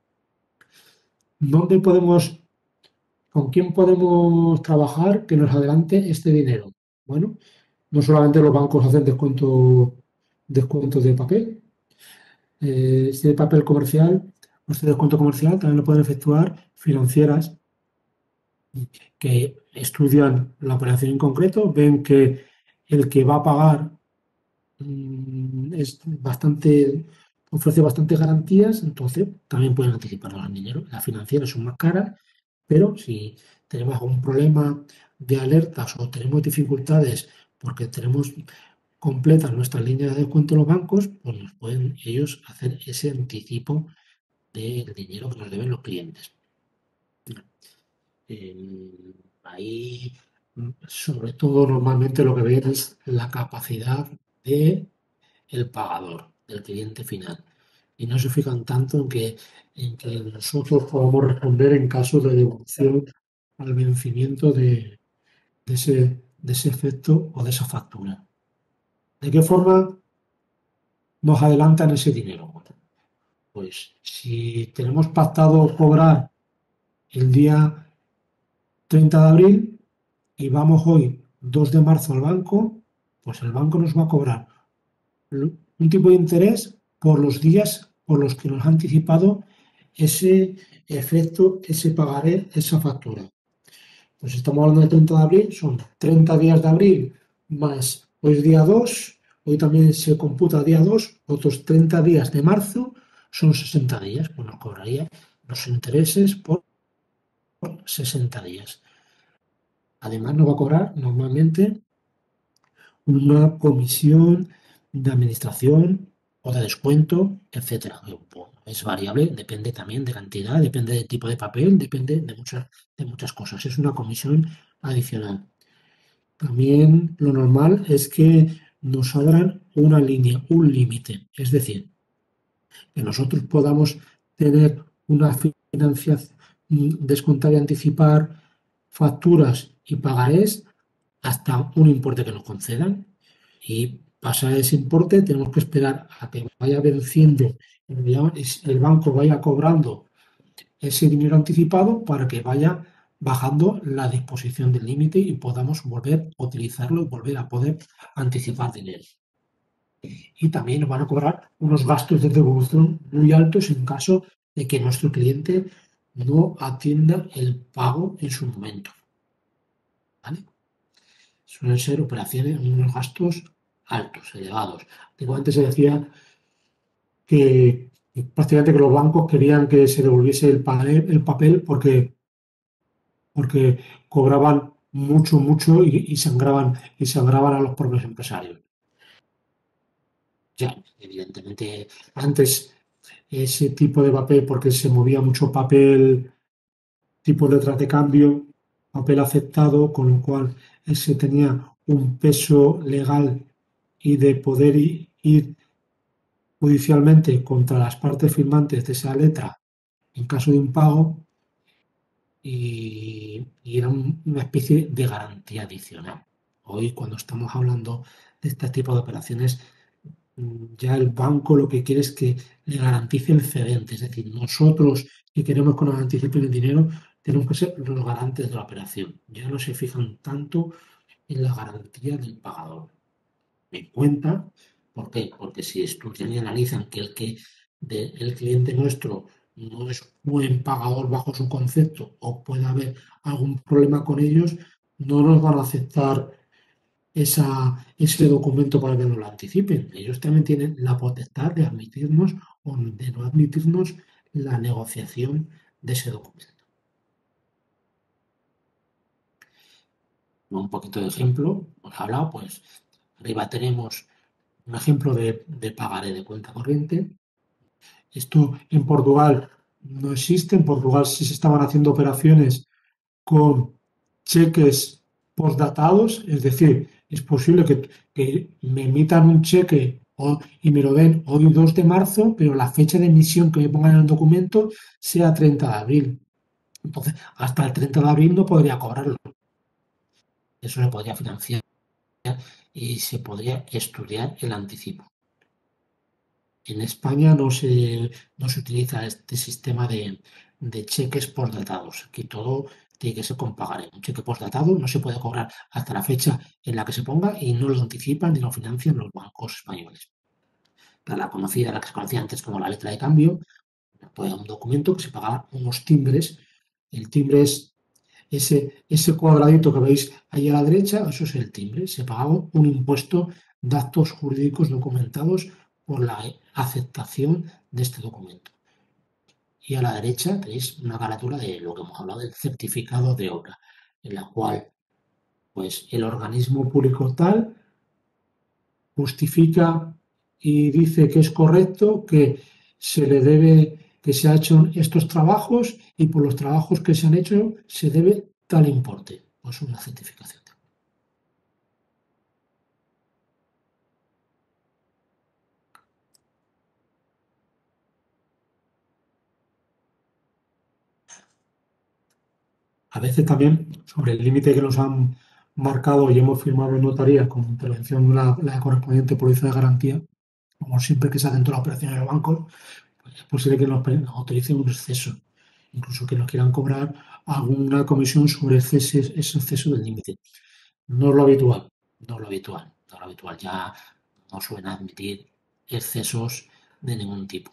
¿Con quién podemos trabajar que nos adelante este dinero? Bueno, no solamente los bancos hacen descuentos de papel, este papel comercial, este descuento comercial también lo pueden efectuar financieras que estudian la operación en concreto, ven que el que va a pagar ofrece bastantes garantías, entonces también pueden anticiparnos el dinero. Las financieras son más caras, pero si tenemos algún problema de alertas o tenemos dificultades porque tenemos completas nuestras líneas de descuento en los bancos, pues nos pueden ellos hacer ese anticipo del dinero que nos deben los clientes. Ahí Sobre todo, normalmente lo que ven es la capacidad de el pagador, del cliente final. Y no se fijan tanto en que nosotros podamos responder en caso de devolución al vencimiento de ese efecto o de esa factura. ¿De qué forma nos adelantan ese dinero? Bueno, pues si tenemos pactado cobrar el día 30 de abril y vamos hoy 2 de marzo al banco, pues el banco nos va a cobrar un tipo de interés por los días por los que nos ha anticipado ese efecto, ese pagaré, esa factura. Pues estamos hablando de 30 de abril, son 30 días de abril más hoy es día 2, hoy también se computa día 2, otros 30 días de marzo son 60 días, pues nos cobraría los intereses por 60 días. Además nos va a cobrar normalmente una comisión de administración o de descuento, etcétera. Es variable, depende también de cantidad, depende del tipo de papel, depende de muchas cosas. Es una comisión adicional. También lo normal es que nos abran una línea, un límite. Es decir, que nosotros podamos tener una financiación, descontar y anticipar facturas y pagarés hasta un importe que nos concedan. Y pasa ese importe, tenemos que esperar a que vaya venciendo, el banco vaya cobrando ese dinero anticipado para que vaya bajando la disposición del límite y podamos volver a utilizarlo y volver a poder anticipar dinero. Y también nos van a cobrar unos gastos de devolución muy altos en caso de que nuestro cliente no atienda el pago en su momento. ¿Vale? Suelen ser operaciones, unos gastos altos, elevados. Antiguamente se decía que prácticamente que los bancos querían que se devolviese el papel porque cobraban mucho y sangraban a los propios empresarios. Ya, evidentemente, antes ese tipo de papel, porque se movía mucho papel, tipo de letras de cambio, papel aceptado, con lo cual ese tenía un peso legal y de poder ir judicialmente contra las partes firmantes de esa letra en caso de impago y era una especie de garantía adicional. Hoy, cuando estamos hablando de este tipo de operaciones, ya el banco lo que quiere es que le garantice el cedente, es decir, nosotros que queremos que nos anticipen el dinero, tenemos que ser los garantes de la operación. Ya no se fijan tanto en la garantía del pagador. En cuenta, ¿por qué? Porque si estudian y analizan que el cliente nuestro no es buen pagador bajo su concepto o puede haber algún problema con ellos, no nos van a aceptar ese documento para que nos lo anticipen. Ellos también tienen la potestad de admitirnos o de no admitirnos la negociación de ese documento. Un poquito de ejemplo, os he hablado, pues arriba tenemos un ejemplo de pagaré de cuenta corriente. Esto en Portugal no existe. En Portugal sí se estaban haciendo operaciones con cheques postdatados, es decir, es posible que me emitan un cheque y me lo den hoy 2 de marzo, pero la fecha de emisión que me pongan en el documento sea 30 de abril. Entonces, hasta el 30 de abril no podría cobrarlo. Eso se podría financiar y se podría estudiar el anticipo. En España no se utiliza este sistema de cheques postdatados. Aquí todo tiene que ser con pagaré. Un cheque postdatado no se puede cobrar hasta la fecha en la que se ponga y no lo anticipan ni lo financian los bancos españoles. La que se conocía antes como la letra de cambio, pues un documento que se pagaba unos timbres. El timbre es ese cuadradito que veis ahí a la derecha, eso es el timbre. Se pagaba un impuesto de actos jurídicos documentados por la aceptación de este documento. Y a la derecha tenéis una carátula de lo que hemos hablado del certificado de obra, en la cual pues el organismo público tal justifica y dice que es correcto, que se le debe, que se han hecho estos trabajos y por los trabajos que se han hecho se debe tal importe. pues una certificación. A veces también, sobre el límite que nos han marcado y hemos firmado en notaría con intervención de la correspondiente póliza de garantía, como siempre que se hacen todas las operaciones en el banco, pues es posible que nos autoricen un exceso, incluso que nos quieran cobrar alguna comisión sobre ese exceso del límite. No es lo habitual, no es lo habitual, no es lo habitual. Ya no suelen admitir excesos de ningún tipo.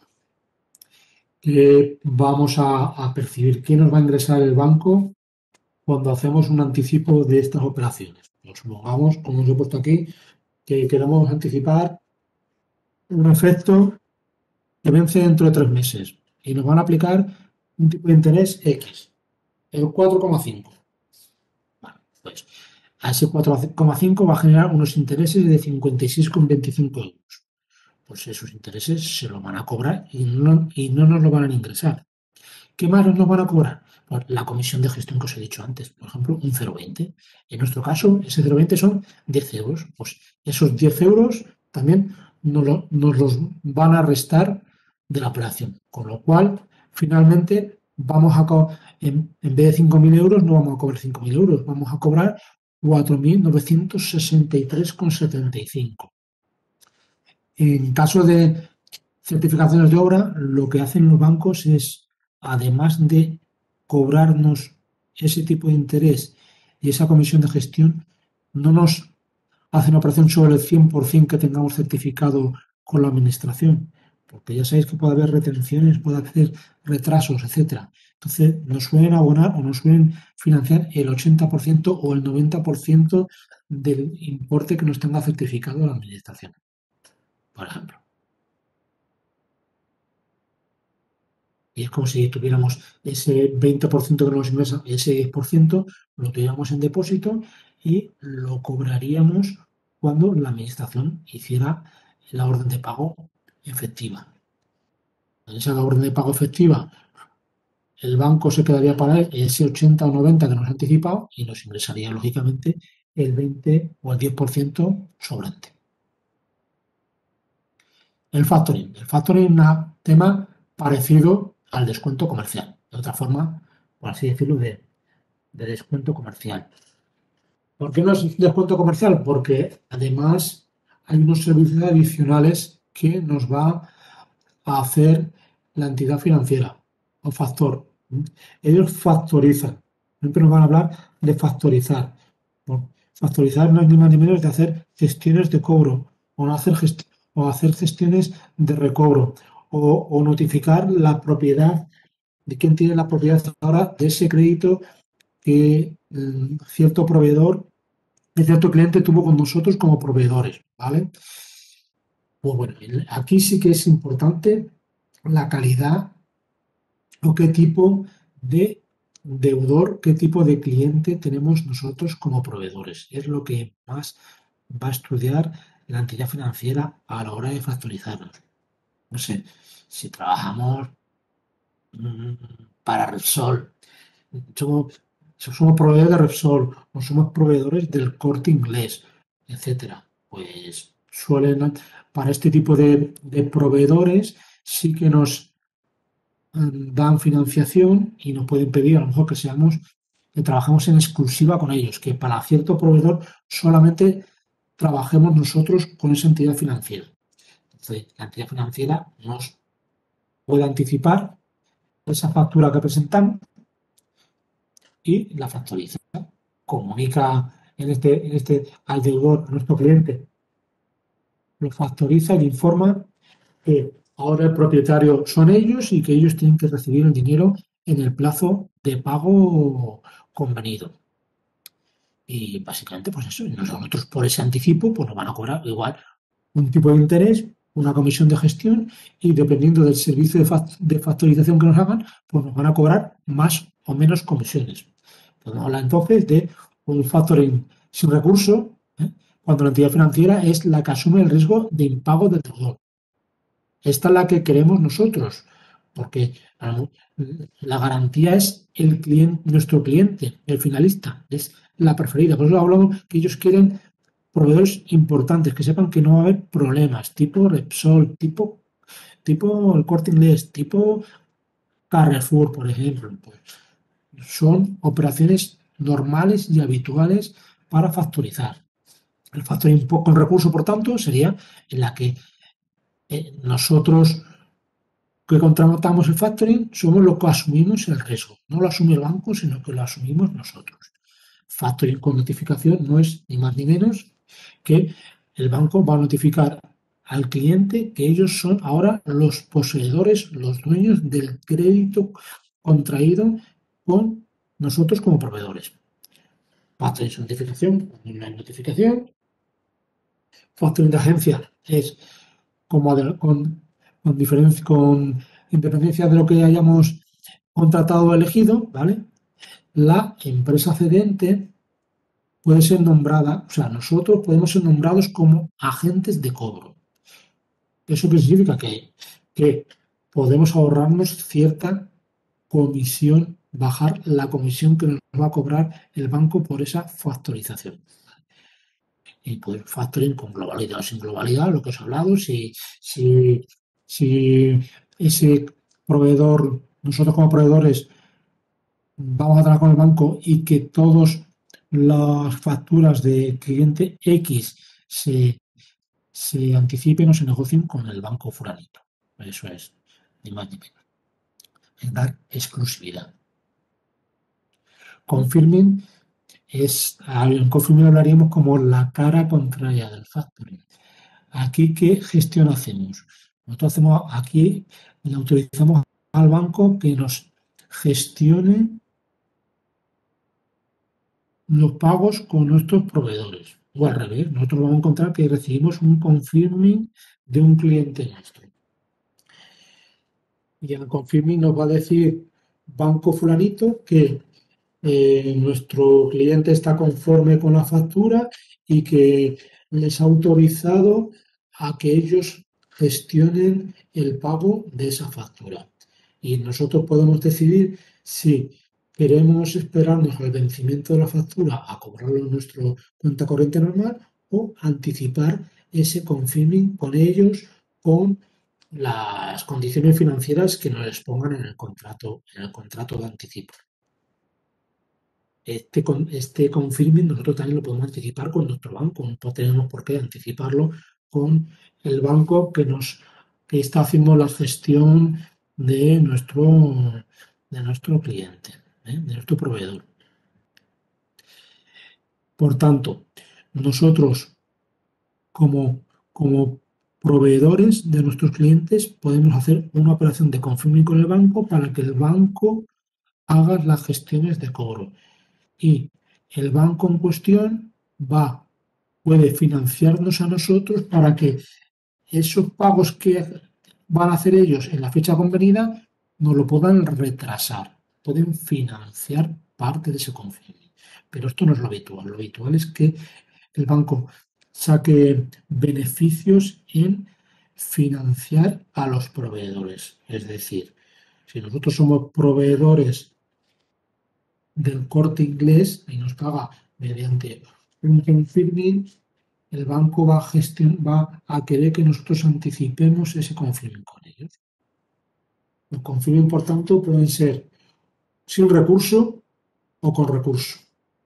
Vamos a percibir qué nos va a ingresar el banco cuando hacemos un anticipo de estas operaciones. Nos supongamos, como os he puesto aquí, que queremos anticipar un efecto que vence dentro de 3 meses y nos van a aplicar un tipo de interés X, el 4,5. Bueno, pues a ese 4,5 va a generar unos intereses de 56,25 euros. Pues esos intereses se los van a cobrar y no nos lo van a ingresar. ¿Qué más nos van a cobrar? Pues la comisión de gestión que os he dicho antes, por ejemplo, un 0,20. En nuestro caso, ese 0,20 son 10 euros. Pues esos 10 euros también nos los van a restar de la operación. Con lo cual, finalmente, en vez de 5.000 euros, no vamos a cobrar 5.000 euros, vamos a cobrar 4.963,75. En caso de certificaciones de obra, lo que hacen los bancos es, además de cobrarnos ese tipo de interés y esa comisión de gestión, no nos hacen operación sobre el 100% que tengamos certificado con la administración, porque ya sabéis que puede haber retenciones, puede haber retrasos, etcétera. Entonces, nos suelen abonar o nos suelen financiar el 80% o el 90% del importe que nos tenga certificado la administración, por ejemplo. Y es como si tuviéramos ese 20% que nos ingresa, ese 10%, lo tuviéramos en depósito y lo cobraríamos cuando la administración hiciera la orden de pago efectiva. En esa orden de pago efectiva, el banco se quedaría para él ese 80 o 90 que nos ha anticipado y nos ingresaría, lógicamente, el 20 o el 10% sobrante. El factoring. El factoring es un tema parecido al descuento comercial. De otra forma, por así decirlo, de descuento comercial. ¿Por qué no es descuento comercial? Porque además hay unos servicios adicionales que nos va a hacer la entidad financiera o factor. Ellos factorizan. Siempre nos van a hablar de factorizar. Factorizar no es ni más ni menos de hacer gestiones de cobro o no hacer gestiones de recobro o notificar la propiedad de quién tiene la propiedad ahora de ese crédito que cierto proveedor, que cierto cliente tuvo con nosotros como proveedores, ¿vale? Pues bueno, aquí sí que es importante la calidad o qué tipo de deudor, qué tipo de cliente tenemos nosotros como proveedores. Es lo que más va a estudiar la entidad financiera a la hora de factorizarnos. No sé, si trabajamos para Repsol, somos proveedores de Repsol o somos proveedores del Corte Inglés, etcétera, pues suelen, para este tipo de proveedores sí que nos dan financiación y nos pueden pedir a lo mejor que trabajemos en exclusiva con ellos, que para cierto proveedor solamente trabajemos nosotros con esa entidad financiera. Entonces, la entidad financiera nos puede anticipar esa factura que presentamos y la factoriza. Comunica al deudor, a nuestro cliente, lo factoriza y le informa que ahora el propietario son ellos y que ellos tienen que recibir el dinero en el plazo de pago convenido. Y básicamente, pues eso, nosotros por ese anticipo, pues nos van a cobrar igual un tipo de interés, una comisión de gestión y dependiendo del servicio de factorización que nos hagan, pues nos van a cobrar más o menos comisiones. Podemos hablar entonces de un factoring sin recurso, cuando la entidad financiera es la que asume el riesgo de impago del deudor. Esta es la que queremos nosotros, porque la garantía es el cliente, nuestro cliente, el finalista, es la preferida. Por eso hablamos que ellos quieren proveedores importantes, que sepan que no va a haber problemas, tipo Repsol, tipo el Corte Inglés, tipo Carrefour, por ejemplo. Pues son operaciones normales y habituales para factorizar. El factoring con recurso, por tanto, sería en la que nosotros que contratamos el factoring somos los que asumimos el riesgo. No lo asume el banco, sino que lo asumimos nosotros. Factoring con notificación no es ni más ni menos que el banco va a notificar al cliente que ellos son ahora los poseedores, los dueños del crédito contraído con nosotros como proveedores. Factoring sin notificación, no hay notificación. Factoring de agencia es como con independencia de lo que hayamos contratado o elegido, ¿vale? La empresa cedente puede ser nombrada, o sea, nosotros podemos ser nombrados como agentes de cobro. ¿Eso qué significa? Que podemos ahorrarnos cierta comisión, bajar la comisión que nos va a cobrar el banco por esa factorización. Y pues factoring con globalidad o sin globalidad, lo que os he hablado, si ese proveedor, nosotros como proveedores vamos a trabajar con el banco y que todas las facturas de cliente X se anticipen o se negocien con el banco fulanito. Eso es, ni más ni menos. Es dar exclusividad. Confirming en confirming hablaríamos como la cara contraria del factoring. Aquí, ¿qué gestión hacemos? Nosotros aquí le autorizamos al banco que nos gestione los pagos con nuestros proveedores. O al revés, nosotros vamos a encontrar que recibimos un confirming de un cliente nuestro. Y en el confirming nos va a decir banco fulanito que nuestro cliente está conforme con la factura y que les ha autorizado a que ellos gestionen el pago de esa factura. Y nosotros podemos decidir si queremos esperarnos al vencimiento de la factura a cobrarlo en nuestra cuenta corriente normal o anticipar ese confirming con ellos con las condiciones financieras que nos pongan en el contrato de anticipo. Este confirming nosotros también lo podemos anticipar con nuestro banco, no tenemos por qué anticiparlo con el banco que está haciendo la gestión de nuestro cliente, de nuestro proveedor. Por tanto, nosotros como proveedores de nuestros clientes podemos hacer una operación de confirming con el banco para que el banco haga las gestiones de cobro. Y el banco en cuestión puede financiarnos a nosotros para que esos pagos que van a hacer ellos en la fecha convenida nos lo puedan retrasar. Pueden financiar parte de ese confirming. Pero esto no es lo habitual. Lo habitual es que el banco saque beneficios en financiar a los proveedores. Es decir, si nosotros somos proveedores del Corte Inglés y nos paga mediante un confirming, el banco va a querer que nosotros anticipemos ese confirming con ellos. Los confirming, por tanto, pueden ser sin recurso o con recurso.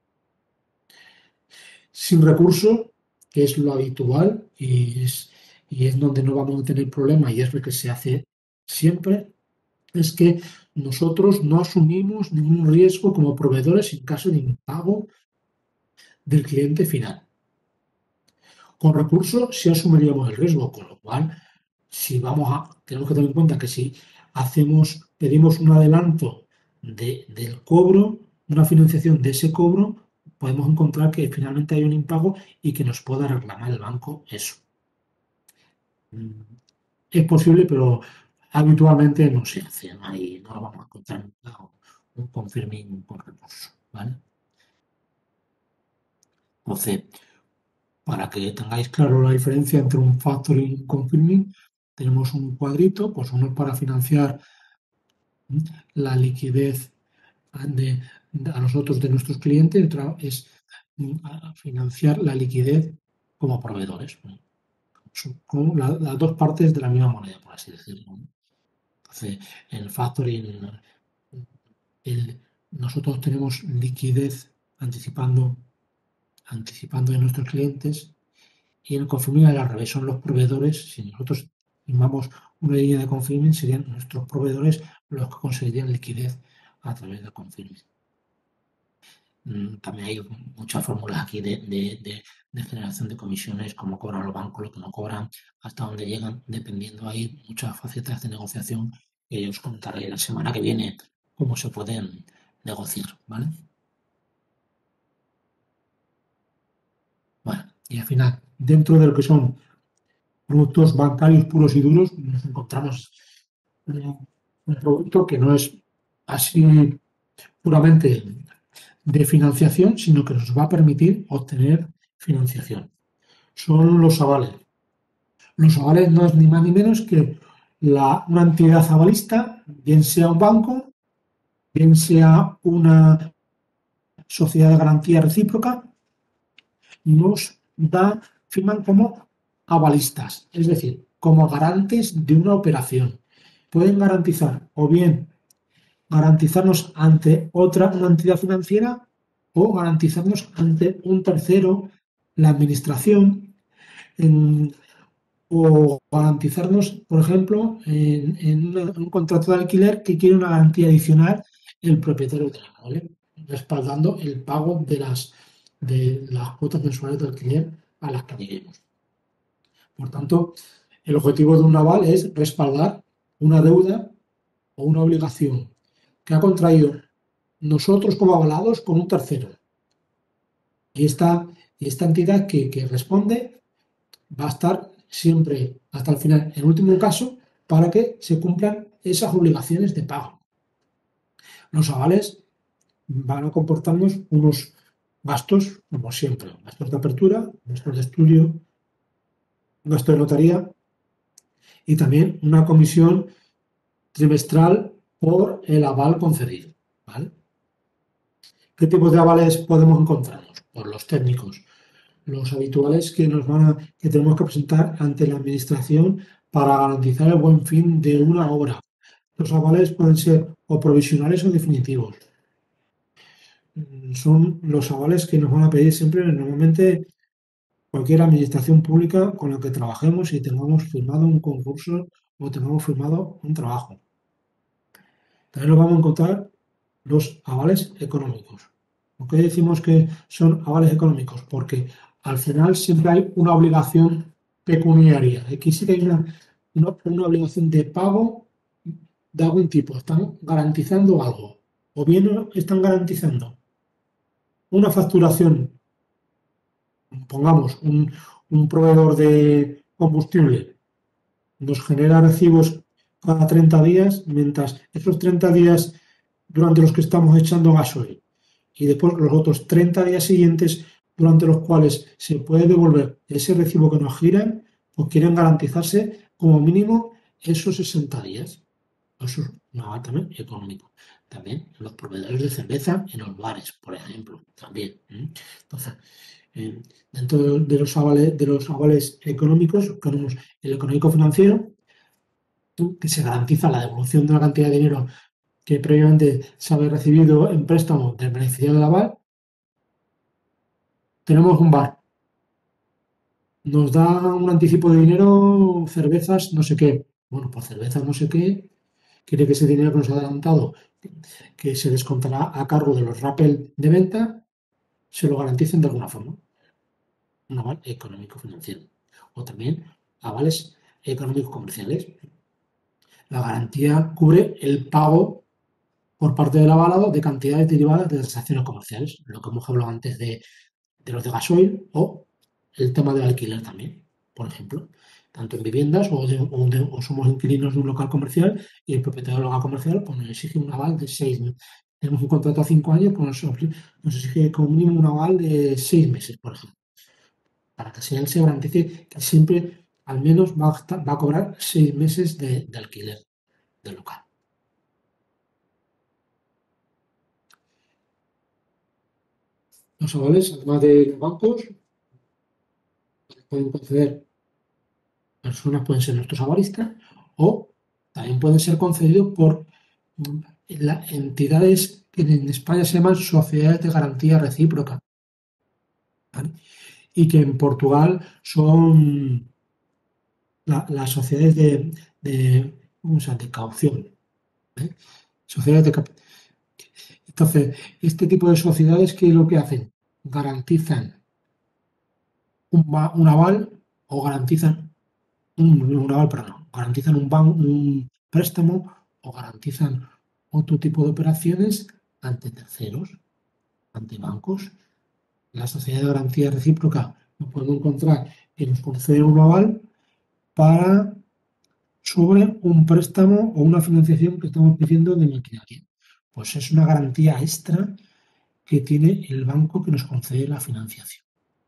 Sin recurso, que es lo habitual y es donde no vamos a tener problema y es lo que se hace siempre, es que nosotros no asumimos ningún riesgo como proveedores en caso de impago del cliente final. Con recursos sí asumiríamos el riesgo, con lo cual tenemos que tener en cuenta que si pedimos un adelanto del cobro, una financiación de ese cobro, podemos encontrar que finalmente hay un impago y que nos pueda reclamar el banco eso. Es posible, pero habitualmente no se hace, no lo vamos a encontrar un confirming con recurso, ¿vale? Entonces, para que tengáis claro la diferencia entre un factoring y un confirming, tenemos un cuadrito, pues uno es para financiar la liquidez a nosotros de nuestros clientes, otra es a financiar la liquidez como proveedores. Son como las dos partes de la misma moneda, por así decirlo. Entonces, el factoring, nosotros tenemos liquidez anticipando de nuestros clientes, y el confirming al revés, son los proveedores. Si nosotros firmamos una línea de confirming, serían nuestros proveedores los que conseguirían liquidez a través del confirming. También hay muchas fórmulas aquí de generación de comisiones, cómo cobran los bancos, lo que no cobran, hasta dónde llegan, dependiendo. Hay muchas facetas de negociación que os contaré la semana que viene cómo se pueden negociar, ¿vale? Bueno, y al final, dentro de lo que son productos bancarios puros y duros, nos encontramos un producto que no es así puramente de financiación, sino que nos va a permitir obtener financiación. Son los avales. Los avales no es ni más ni menos que una entidad avalista, bien sea un banco, bien sea una sociedad de garantía recíproca, nos firman como avalistas, es decir, como garantes de una operación. Pueden garantizar o bien garantizarnos ante una entidad financiera, o garantizarnos ante un tercero, la administración, o garantizarnos, por ejemplo, en un contrato de alquiler que quiere una garantía adicional el propietario del terreno, ¿vale? Respaldando el pago de las cuotas mensuales de alquiler a las que lleguemos. Por tanto, el objetivo de un aval es respaldar una deuda o una obligación que ha contraído nosotros como avalados con un tercero. Y esta entidad que responde va a estar siempre hasta el final, en último caso, para que se cumplan esas obligaciones de pago. Los avales van a comportarnos unos gastos, como siempre, gastos de apertura, gastos de estudio, gastos de notaría, y también una comisión trimestral por el aval concedido, ¿vale? ¿Qué tipos de avales podemos encontrarnos? Por los técnicos, los habituales que tenemos que presentar ante la administración para garantizar el buen fin de una obra. Los avales pueden ser o provisionales o definitivos. Son los avales que nos van a pedir siempre, normalmente, cualquier administración pública con la que trabajemos y tengamos firmado un concurso o tengamos firmado un trabajo. También nos vamos a encontrar los avales económicos. ¿Por qué decimos que son avales económicos? Porque al final siempre hay una obligación pecuniaria. Aquí sí que hay una obligación de pago de algún tipo. Están garantizando algo. O bien están garantizando una facturación. Pongamos, un proveedor de combustible nos genera recibos cada 30 días, mientras esos 30 días durante los que estamos echando gasoil, y después los otros 30 días siguientes durante los cuales se puede devolver ese recibo que nos giran, pues quieren garantizarse como mínimo esos 60 días. Eso es un aval también económico. También los proveedores de cerveza en los bares, por ejemplo, también. Entonces, dentro de los avales económicos tenemos el económico financiero, que se garantiza la devolución de una cantidad de dinero que previamente se había recibido en préstamo del beneficiario del aval. Tenemos un bar, nos da un anticipo de dinero, cervezas, no sé qué. Bueno, pues cervezas no sé qué, quiere que ese dinero que nos ha adelantado, que se descontará a cargo de los rappel de venta, se lo garanticen de alguna forma. Un aval económico financiero. O también avales económicos comerciales. La garantía cubre el pago por parte del avalado de cantidades derivadas de transacciones comerciales, lo que hemos hablado antes de los de gasoil, o el tema del alquiler también, por ejemplo, tanto en viviendas o somos inquilinos de un local comercial y el propietario del local comercial pues, nos exige un aval de 6 meses. Tenemos un contrato a 5 años, pues nos exige como mínimo un aval de 6 meses, por ejemplo, para que él se garantice que siempre al menos va a cobrar 6 meses de alquiler del local. Los avales, además de los bancos, pueden conceder personas, pueden ser nuestros avalistas, o también pueden ser concedidos por entidades que en España se llaman sociedades de garantía recíproca, ¿vale? Y que en Portugal son las sociedades ¿cómo se llama?, de caución, ¿eh? Sociedades de Entonces, este tipo de sociedades, ¿qué es lo que hacen? Garantizan un aval o garantizan un aval, perdón, garantizan un préstamo o garantizan otro tipo de operaciones ante terceros, ante bancos. La sociedad de garantía recíproca nos podemos encontrar que nos concede un aval sobre un préstamo o una financiación que estamos pidiendo de maquinaria. Pues es una garantía extra que tiene el banco que nos concede la financiación.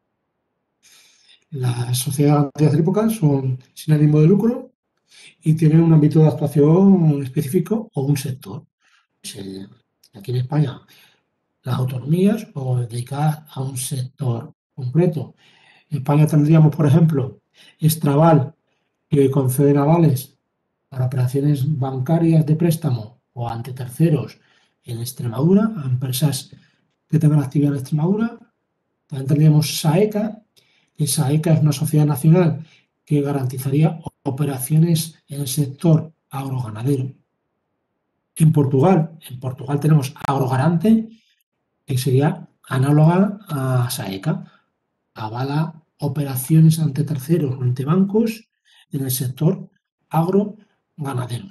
Las sociedades de garantía recíproca son sin ánimo de lucro y tienen un ámbito de actuación específico o un sector. Aquí en España, las autonomías o dedicadas a un sector concreto. En España tendríamos, por ejemplo, Extraval, que conceden avales para operaciones bancarias de préstamo o ante terceros en Extremadura, a empresas que tengan actividad en Extremadura. También tendríamos SAECA, que SAECA es una sociedad nacional que garantizaría operaciones en el sector agroganadero. En Portugal tenemos Agrogarante, que sería análoga a SAECA, avala operaciones ante terceros o ante bancos en el sector agroganadero.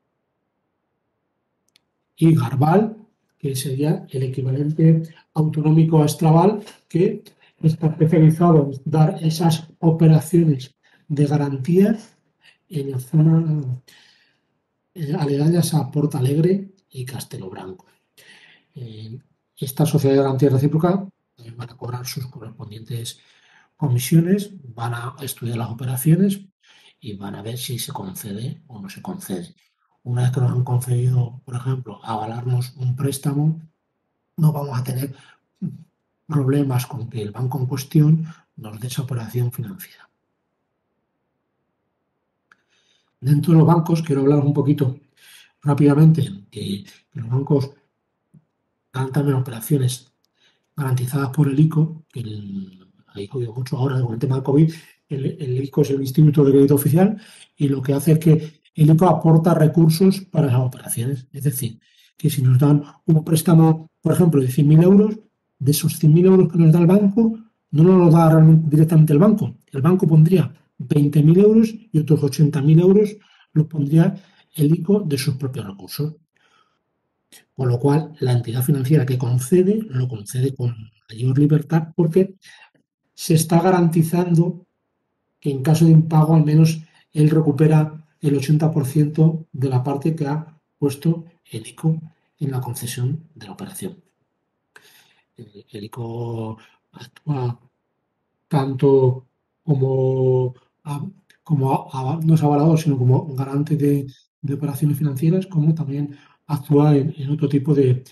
Y Garval, que sería el equivalente autonómico a Extraval, que está especializado en dar esas operaciones de garantía en la zona aledañas a Portalegre y Castelo Branco. Esta sociedad de garantía recíproca van a cobrar sus correspondientes comisiones, van a estudiar las operaciones y van a ver si se concede o no se concede. Una vez que nos han concedido, por ejemplo, avalarnos un préstamo, no vamos a tener problemas con que el banco en cuestión nos dé esa operación financiera. Dentro de los bancos, quiero hablar un poquito rápidamente que los bancos dan también operaciones garantizadas por el ICO, que ha oído mucho ahora con el tema del COVID. El ICO es el Instituto de Crédito Oficial y lo que hace es que el ICO aporta recursos para esas operaciones. Es decir, que si nos dan un préstamo, por ejemplo, de 100.000 euros, de esos 100.000 euros que nos da el banco, no nos lo da directamente el banco. El banco pondría 20.000 euros y otros 80.000 euros los pondría el ICO de sus propios recursos. Con lo cual, la entidad financiera que concede, lo concede con mayor libertad porque se está garantizando que en caso de impago al menos él recupera el 80% de la parte que ha puesto el ICO en la concesión de la operación. El ICO actúa tanto como no es avalador, sino como garante de operaciones financieras, como también actúa en otro tipo de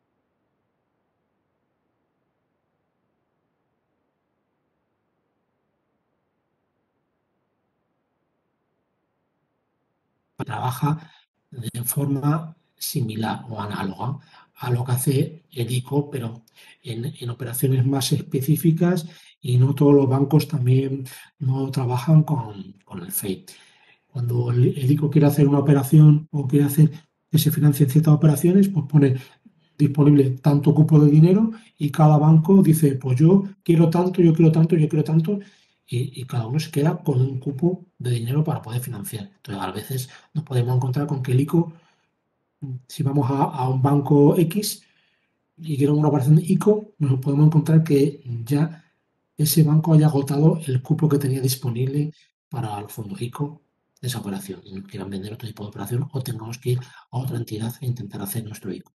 trabaja de forma similar o análoga a lo que hace el ICO, pero en operaciones más específicas, y no todos los bancos también no trabajan con el FEI. Cuando el ICO quiere hacer una operación o quiere hacer que se financien ciertas operaciones, pues pone disponible tanto cupo de dinero y cada banco dice, pues yo quiero tanto, yo quiero tanto, yo quiero tanto, y cada uno se queda con un cupo de dinero para poder financiar. Entonces, a veces nos podemos encontrar con que el ICO, si vamos a un banco X y quiero una operación de ICO, nos podemos encontrar que ya ese banco haya agotado el cupo que tenía disponible para los fondos ICO de esa operación y nos quieran vender otro tipo de operación o tengamos que ir a otra entidad e intentar hacer nuestro ICO.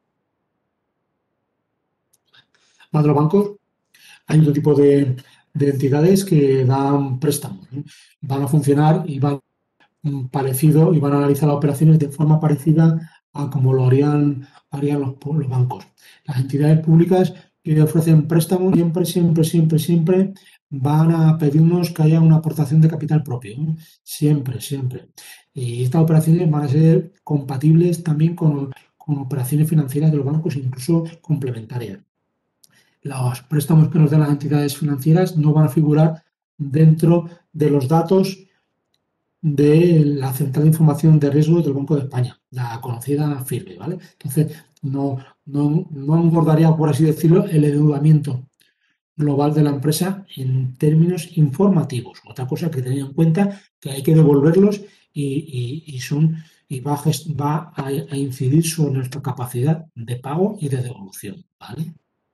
Más de los bancos, hay otro tipo de entidades que dan préstamos, ¿no? Van a funcionar y van parecido y van a analizar las operaciones de forma parecida a como lo harían los bancos. Las entidades públicas que ofrecen préstamos, siempre van a pedirnos que haya una aportación de capital propio, ¿no? Siempre. Y estas operaciones van a ser compatibles también con operaciones financieras de los bancos, incluso complementarias. Los préstamos que nos den las entidades financieras no van a figurar dentro de los datos de la Central de Información de Riesgo del Banco de España, la conocida FIRB, ¿vale? Entonces, no engordaría, por así decirlo, el endeudamiento global de la empresa en términos informativos. Otra cosa que tener en cuenta que hay que devolverlos y va a incidir sobre nuestra capacidad de pago y de devolución, ¿vale?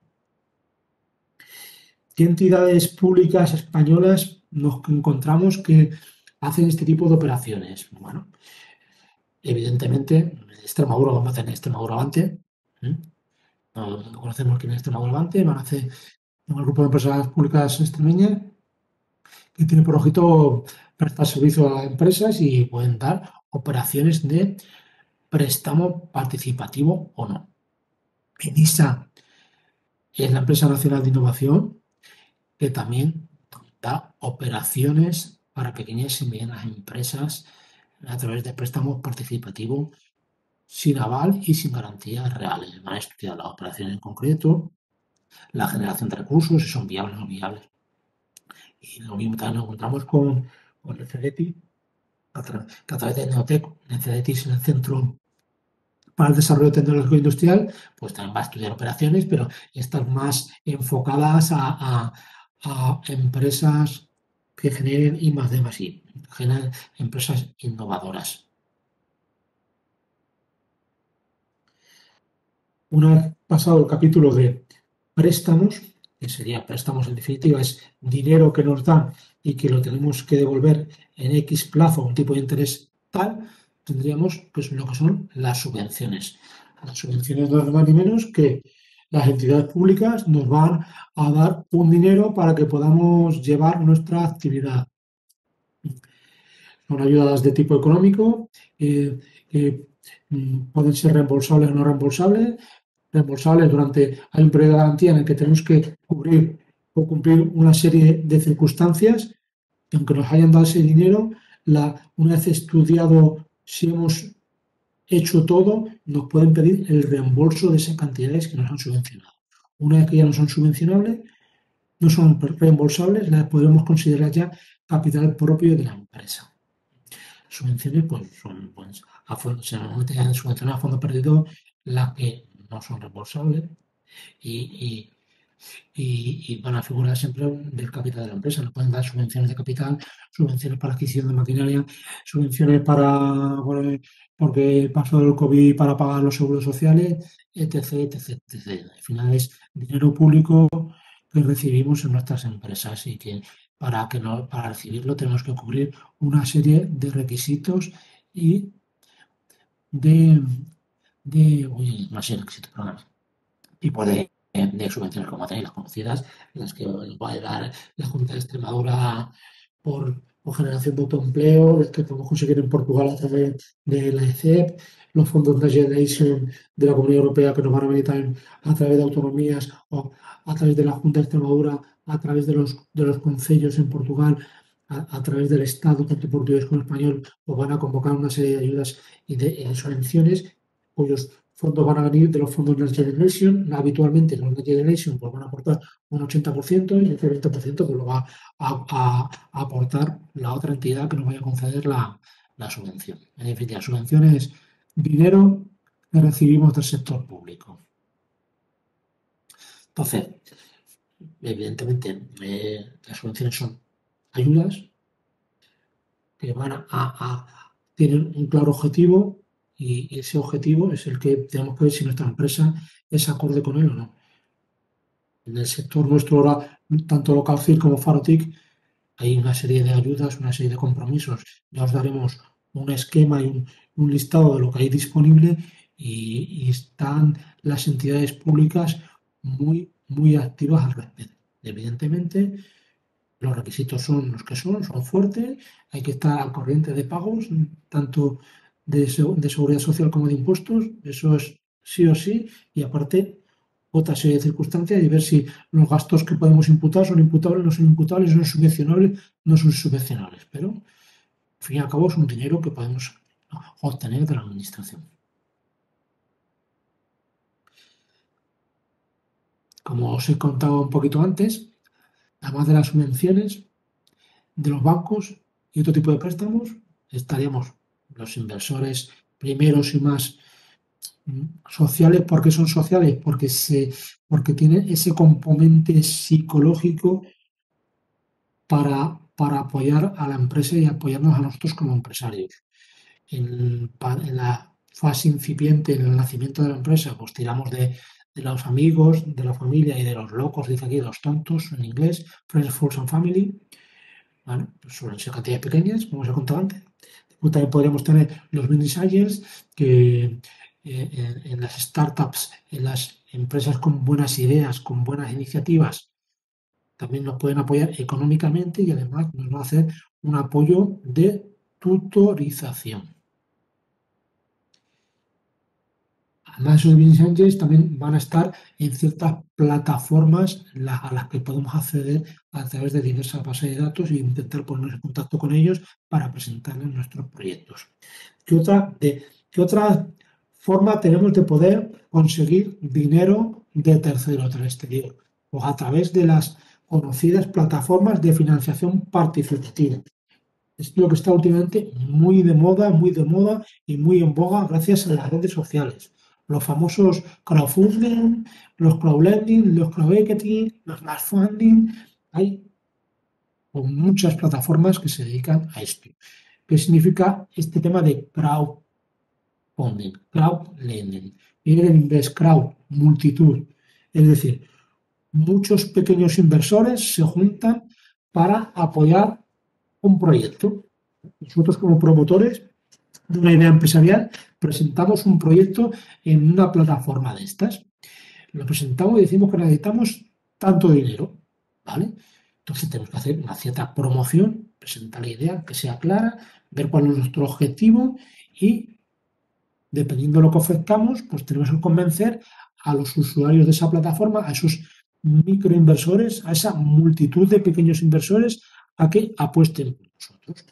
¿Qué entidades públicas españolas nos encontramos que hacen este tipo de operaciones? Bueno, evidentemente, Extremadura, vamos a hacer Extremadura Avante. No conocemos quién es Extremadura Avante, van a hacer un grupo de empresas públicas extremeñas que tiene por objeto prestar servicio a empresas y pueden dar operaciones de préstamo participativo o no. ENISA es la empresa nacional de innovación que también da operaciones para pequeñas y medianas empresas a través de préstamos participativos sin aval y sin garantías reales. Van a estudiar las operaciones en concreto, la generación de recursos, si son viables o no viables. Y lo mismo también nos encontramos con el CEDETI, que a través de Neotec, el CEDETI es el Centro para el Desarrollo Tecnológico Industrial, pues también va a estudiar operaciones, pero están más enfocadas a empresas que generen I+D+I, generen empresas innovadoras. Una vez pasado el capítulo de préstamos, que sería préstamos en definitiva, es dinero que nos dan y que lo tenemos que devolver en X plazo a un tipo de interés tal, tendríamos pues, lo que son las subvenciones. Las subvenciones no es más ni menos que las entidades públicas nos van a dar un dinero para que podamos llevar nuestra actividad. Son ayudas de tipo económico que pueden ser reembolsables o no reembolsables durante, hay un periodo de garantía en el que tenemos que cubrir o cumplir una serie de circunstancias que aunque nos hayan dado ese dinero, una vez estudiado si hemos hecho todo, nos pueden pedir el reembolso de esas cantidades que nos han subvencionado. Una vez que ya no son subvencionables, no son reembolsables, las podremos considerar ya capital propio de la empresa. Subvenciones, pues son se han subvencionado a fondo perdido las que no son reembolsables y van a figurar siempre del capital de la empresa. Nos pueden dar subvenciones de capital, subvenciones para adquisición de maquinaria, subvenciones porque pasó el COVID para pagar los seguros sociales, etc. Al final es dinero público que recibimos en nuestras empresas y que para recibirlo tenemos que cubrir una serie de requisitos y una serie de requisitos, perdón, tipo de subvenciones como tenéis las conocidas, las que va a dar la Junta de Extremadura por generación de autoempleo, las que podemos conseguir en Portugal a través de la ECEP, los fondos Next Generation de la Comunidad Europea que nos van a venir también a través de autonomías o a través de la Junta de Extremadura, a través de los concellos en Portugal, a través del Estado, tanto portugués como español, pues van a convocar una serie de ayudas y de subvenciones cuyos fondos van a venir de los fondos Next Generation. Habitualmente los Next Generation pues, van a aportar un 80% y ese 20% pues, lo va a aportar la otra entidad que nos vaya a conceder la subvención. En definitiva, la subvención es dinero que recibimos del sector público. Entonces, evidentemente, las subvenciones son ayudas que van tienen un claro objetivo y ese objetivo es el que tenemos que ver si nuestra empresa es acorde con él o no. En el sector nuestro ahora, tanto Localfil como Farotic, hay una serie de ayudas, una serie de compromisos. Ya os daremos un esquema y un listado de lo que hay disponible y están las entidades públicas muy activas al respecto. Evidentemente, los requisitos son los que son fuertes, hay que estar al corriente de pagos, tanto de seguridad social como de impuestos, eso es sí o sí, y aparte otra serie de circunstancias y ver si los gastos que podemos imputar son imputables, no son imputables, son subvencionables, no son subvencionables. Pero, al fin y al cabo, es un dinero que podemos obtener de la administración. Como os he contado un poquito antes, además de las subvenciones de los bancos y otro tipo de préstamos, estaríamos los inversores primeros y más sociales. ¿Por qué son sociales? Porque tienen ese componente psicológico para apoyar a la empresa y apoyarnos a nosotros como empresarios. En la fase incipiente, en el nacimiento de la empresa, pues tiramos de los amigos, de la familia y de los locos, dice aquí, los tontos en inglés, friends, fools and family. Bueno, pues suelen ser cantidades pequeñas, como os he contado antes. También podríamos tener los mini angels, que en las startups, en las empresas con buenas ideas, con buenas iniciativas, también nos pueden apoyar económicamente y además nos va a hacer un apoyo de tutorización. Además, esos business angels también van a estar en ciertas plataformas a las que podemos acceder a través de diversas bases de datos e intentar ponernos en contacto con ellos para presentarles nuestros proyectos. ¿Qué otra forma tenemos de poder conseguir dinero de terceros del exterior? Pues a través de las conocidas plataformas de financiación participativa. Es lo que está últimamente muy de moda y muy en boga gracias a las redes sociales. Los famosos crowdfunding, los crowdlending, los crowdequity, los crowdfunding. Hay muchas plataformas que se dedican a esto. ¿Qué significa este tema de crowdfunding? Crowdlending. Viene en inglés crowd, multitud. Es decir, muchos pequeños inversores se juntan para apoyar un proyecto. Nosotros, como promotores de una idea empresarial, presentamos un proyecto en una plataforma de estas. Lo presentamos y decimos que necesitamos tanto dinero, ¿vale? Entonces tenemos que hacer una cierta promoción, presentar la idea que sea clara, ver cuál es nuestro objetivo y, dependiendo de lo que ofrezcamos, pues tenemos que convencer a los usuarios de esa plataforma, a esos microinversores, a esa multitud de pequeños inversores, a que apuesten por nosotros.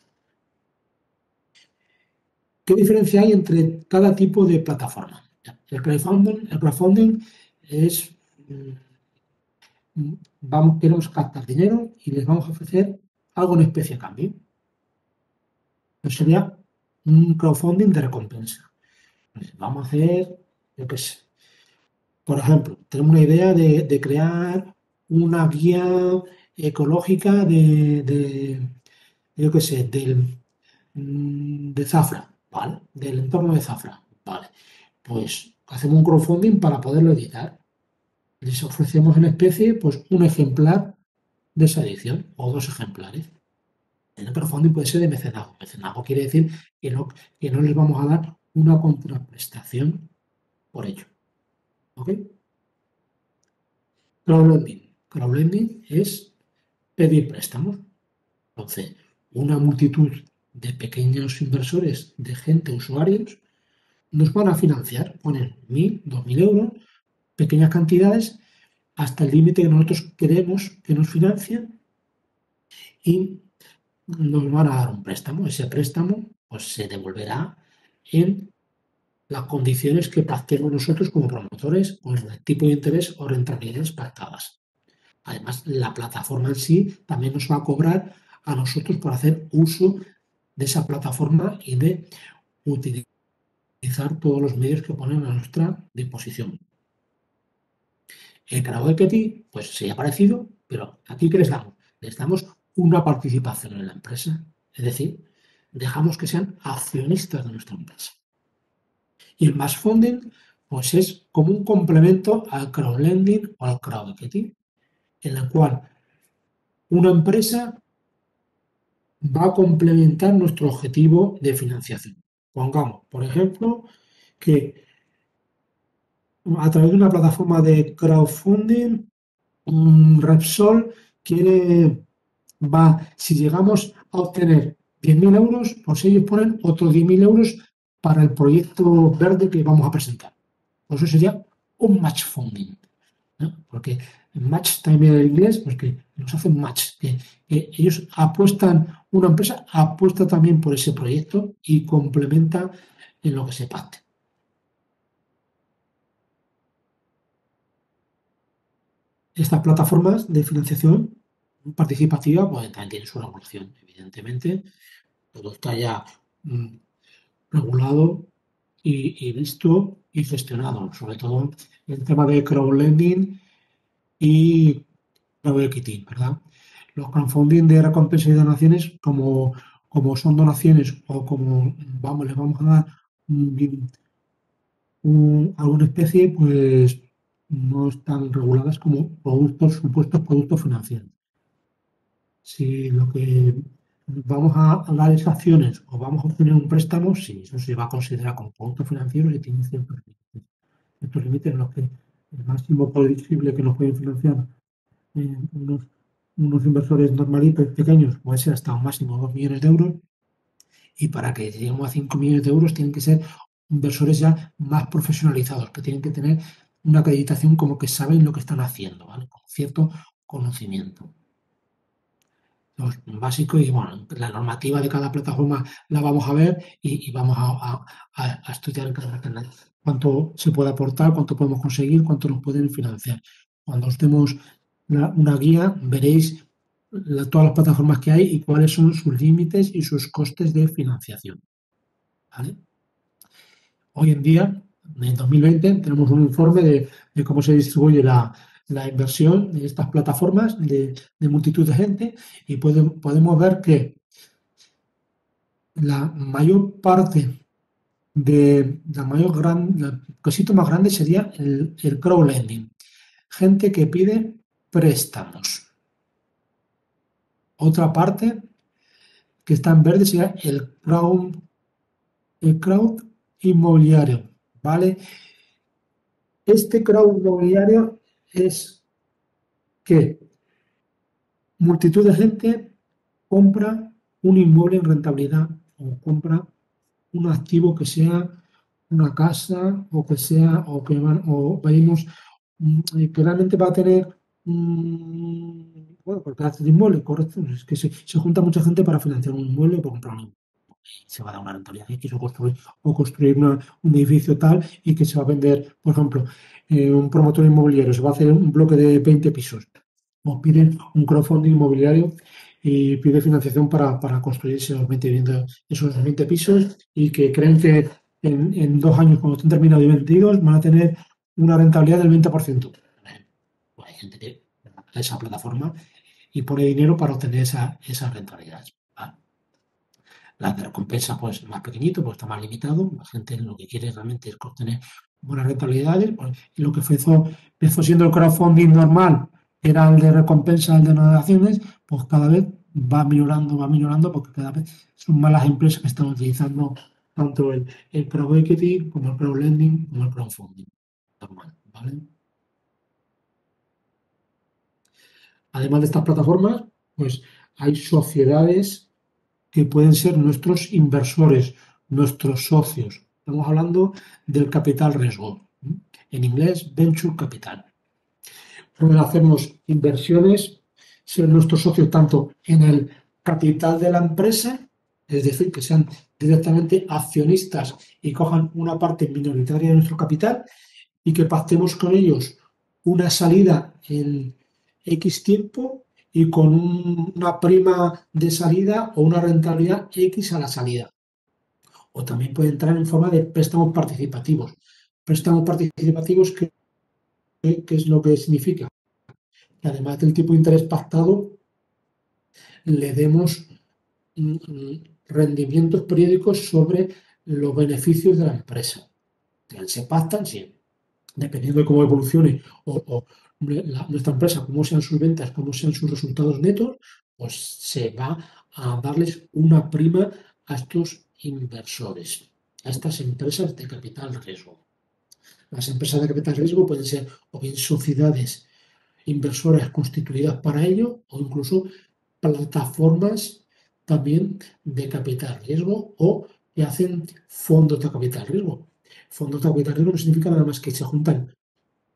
¿Qué diferencia hay entre cada tipo de plataforma? El crowdfunding es, queremos captar dinero y les vamos a ofrecer algo en especie a cambio. Eso sería un crowdfunding de recompensa. Pues vamos a hacer, yo qué sé, por ejemplo, tenemos una idea de crear una guía ecológica yo qué sé, de Zafra, ¿vale? Del entorno de Zafra, ¿vale? Pues hacemos un crowdfunding para poderlo editar. Les ofrecemos en especie, pues, un ejemplar de esa edición o 2 ejemplares. El crowdfunding puede ser de mecenazgo. Mecenazgo quiere decir que no les vamos a dar una contraprestación por ello. ¿Ok? Crowdlending. Crowdlending es pedir préstamos. Entonces, una multitud de pequeños inversores, de gente, usuarios, nos van a financiar, ponen 1.000, 2.000 euros, pequeñas cantidades, hasta el límite que nosotros queremos que nos financien y nos van a dar un préstamo. Ese préstamo pues se devolverá en las condiciones que pactemos nosotros como promotores, con el tipo de interés o rentabilidades pactadas. Además, la plataforma en sí también nos va a cobrar a nosotros por hacer uso de esa plataforma y de utilizar todos los medios que ponen a nuestra disposición. El crowd equity, pues sería parecido, pero aquí ¿qué les damos? Les damos una participación en la empresa, es decir, dejamos que sean accionistas de nuestra empresa. Y el mass funding, pues es como un complemento al crowdlending o al crowd equity, en el cual una empresa va a complementar nuestro objetivo de financiación. Pongamos, por ejemplo, que a través de una plataforma de crowdfunding, Repsol si llegamos a obtener 10.000 euros, pues ellos ponen otros 10.000 euros para el proyecto verde que vamos a presentar. Pues eso sería un match funding. ¿no? Porque match también en inglés, pues que nos hacen match, que ellos apuestan, una empresa apuesta también por ese proyecto y complementa en lo que se pacte. Estas plataformas de financiación participativa pues también tienen su regulación, evidentemente. Todo está ya regulado y visto y gestionado, sobre todo el tema de crowdlending y private equity, ¿verdad? Los crowdfunding de recompensa y donaciones, como son donaciones o como les vamos a dar alguna especie, pues no están reguladas como supuestos productos financieros. Si lo que vamos a dar es acciones o vamos a obtener un préstamo, sí, eso se va a considerar como producto financiero y tiene ciertos límites en los que el máximo posible que nos pueden financiar unos inversores normalitos pequeños puede ser hasta un máximo de 2 millones de euros, y para que lleguemos a 5 millones de euros tienen que ser inversores ya más profesionalizados, que tienen que tener una acreditación como que saben lo que están haciendo, ¿vale? Con cierto conocimiento. Los básicos, y bueno, la normativa de cada plataforma la vamos a ver y vamos a estudiar en cada canal cuánto se puede aportar, cuánto podemos conseguir, cuánto nos pueden financiar. Cuando os demos una guía, veréis todas las plataformas que hay y cuáles son sus límites y sus costes de financiación. ¿Vale? Hoy en día, en 2020, tenemos un informe de cómo se distribuye la inversión de estas plataformas de multitud de gente y podemos ver que la mayor parte el quesito más grande sería el crowdlending. Gente que pide préstamos. Otra parte que está en verde sería el crowd inmobiliario, ¿vale? Este crowd inmobiliario es que multitud de gente compra un inmueble en rentabilidad o compra un activo que sea una casa o que sea o vayamos que realmente va a tener bueno, porque hace de inmueble, correcto, es que se junta mucha gente para financiar un inmueble o para comprar un inmueble. Se va a dar una rentabilidad X o construir un edificio tal y que se va a vender, por ejemplo, un promotor inmobiliario se va a hacer un bloque de 20 pisos o piden un crowdfunding inmobiliario y pide financiación para construir esos 20 pisos y que creen que en 2 años, cuando estén terminados y vendidos, van a tener una rentabilidad del 20%. Pues hay gente que va a esa plataforma y pone dinero para obtener esas rentabilidades. ¿Vale? La de recompensa, pues más pequeñito, pues está más limitado. La gente lo que quiere realmente es obtener buenas rentabilidades. Pues, y lo que empezó siendo el crowdfunding normal, era el de recompensa, el de donaciones, pues cada vez va minorando, porque cada vez son más las empresas que están utilizando tanto el private equity como el crowdlending como el crowdfunding normal, ¿vale? Además de estas plataformas, pues hay sociedades que pueden ser nuestros inversores, nuestros socios. Estamos hablando del capital riesgo, en inglés venture capital. Pueden hacernos inversiones, ser nuestros socios tanto en el capital de la empresa, es decir, que sean directamente accionistas y cojan una parte minoritaria de nuestro capital y que pactemos con ellos una salida en X tiempo y con una prima de salida o una rentabilidad X a la salida. O también puede entrar en forma de préstamos participativos. Préstamos participativos, ¿qué es lo que significa? Que además del tipo de interés pactado, le demos rendimientos periódicos sobre los beneficios de la empresa. Se pactan, sí, dependiendo de cómo evolucione o nuestra empresa, cómo sean sus ventas, cómo sean sus resultados netos, pues se va a darles una prima a estos inversores, a estas empresas de capital riesgo. Las empresas de capital riesgo pueden ser o bien sociedades inversoras constituidas para ello o incluso plataformas también de capital riesgo o que hacen fondos de capital riesgo. Fondos de capital riesgo no significa nada más que se juntan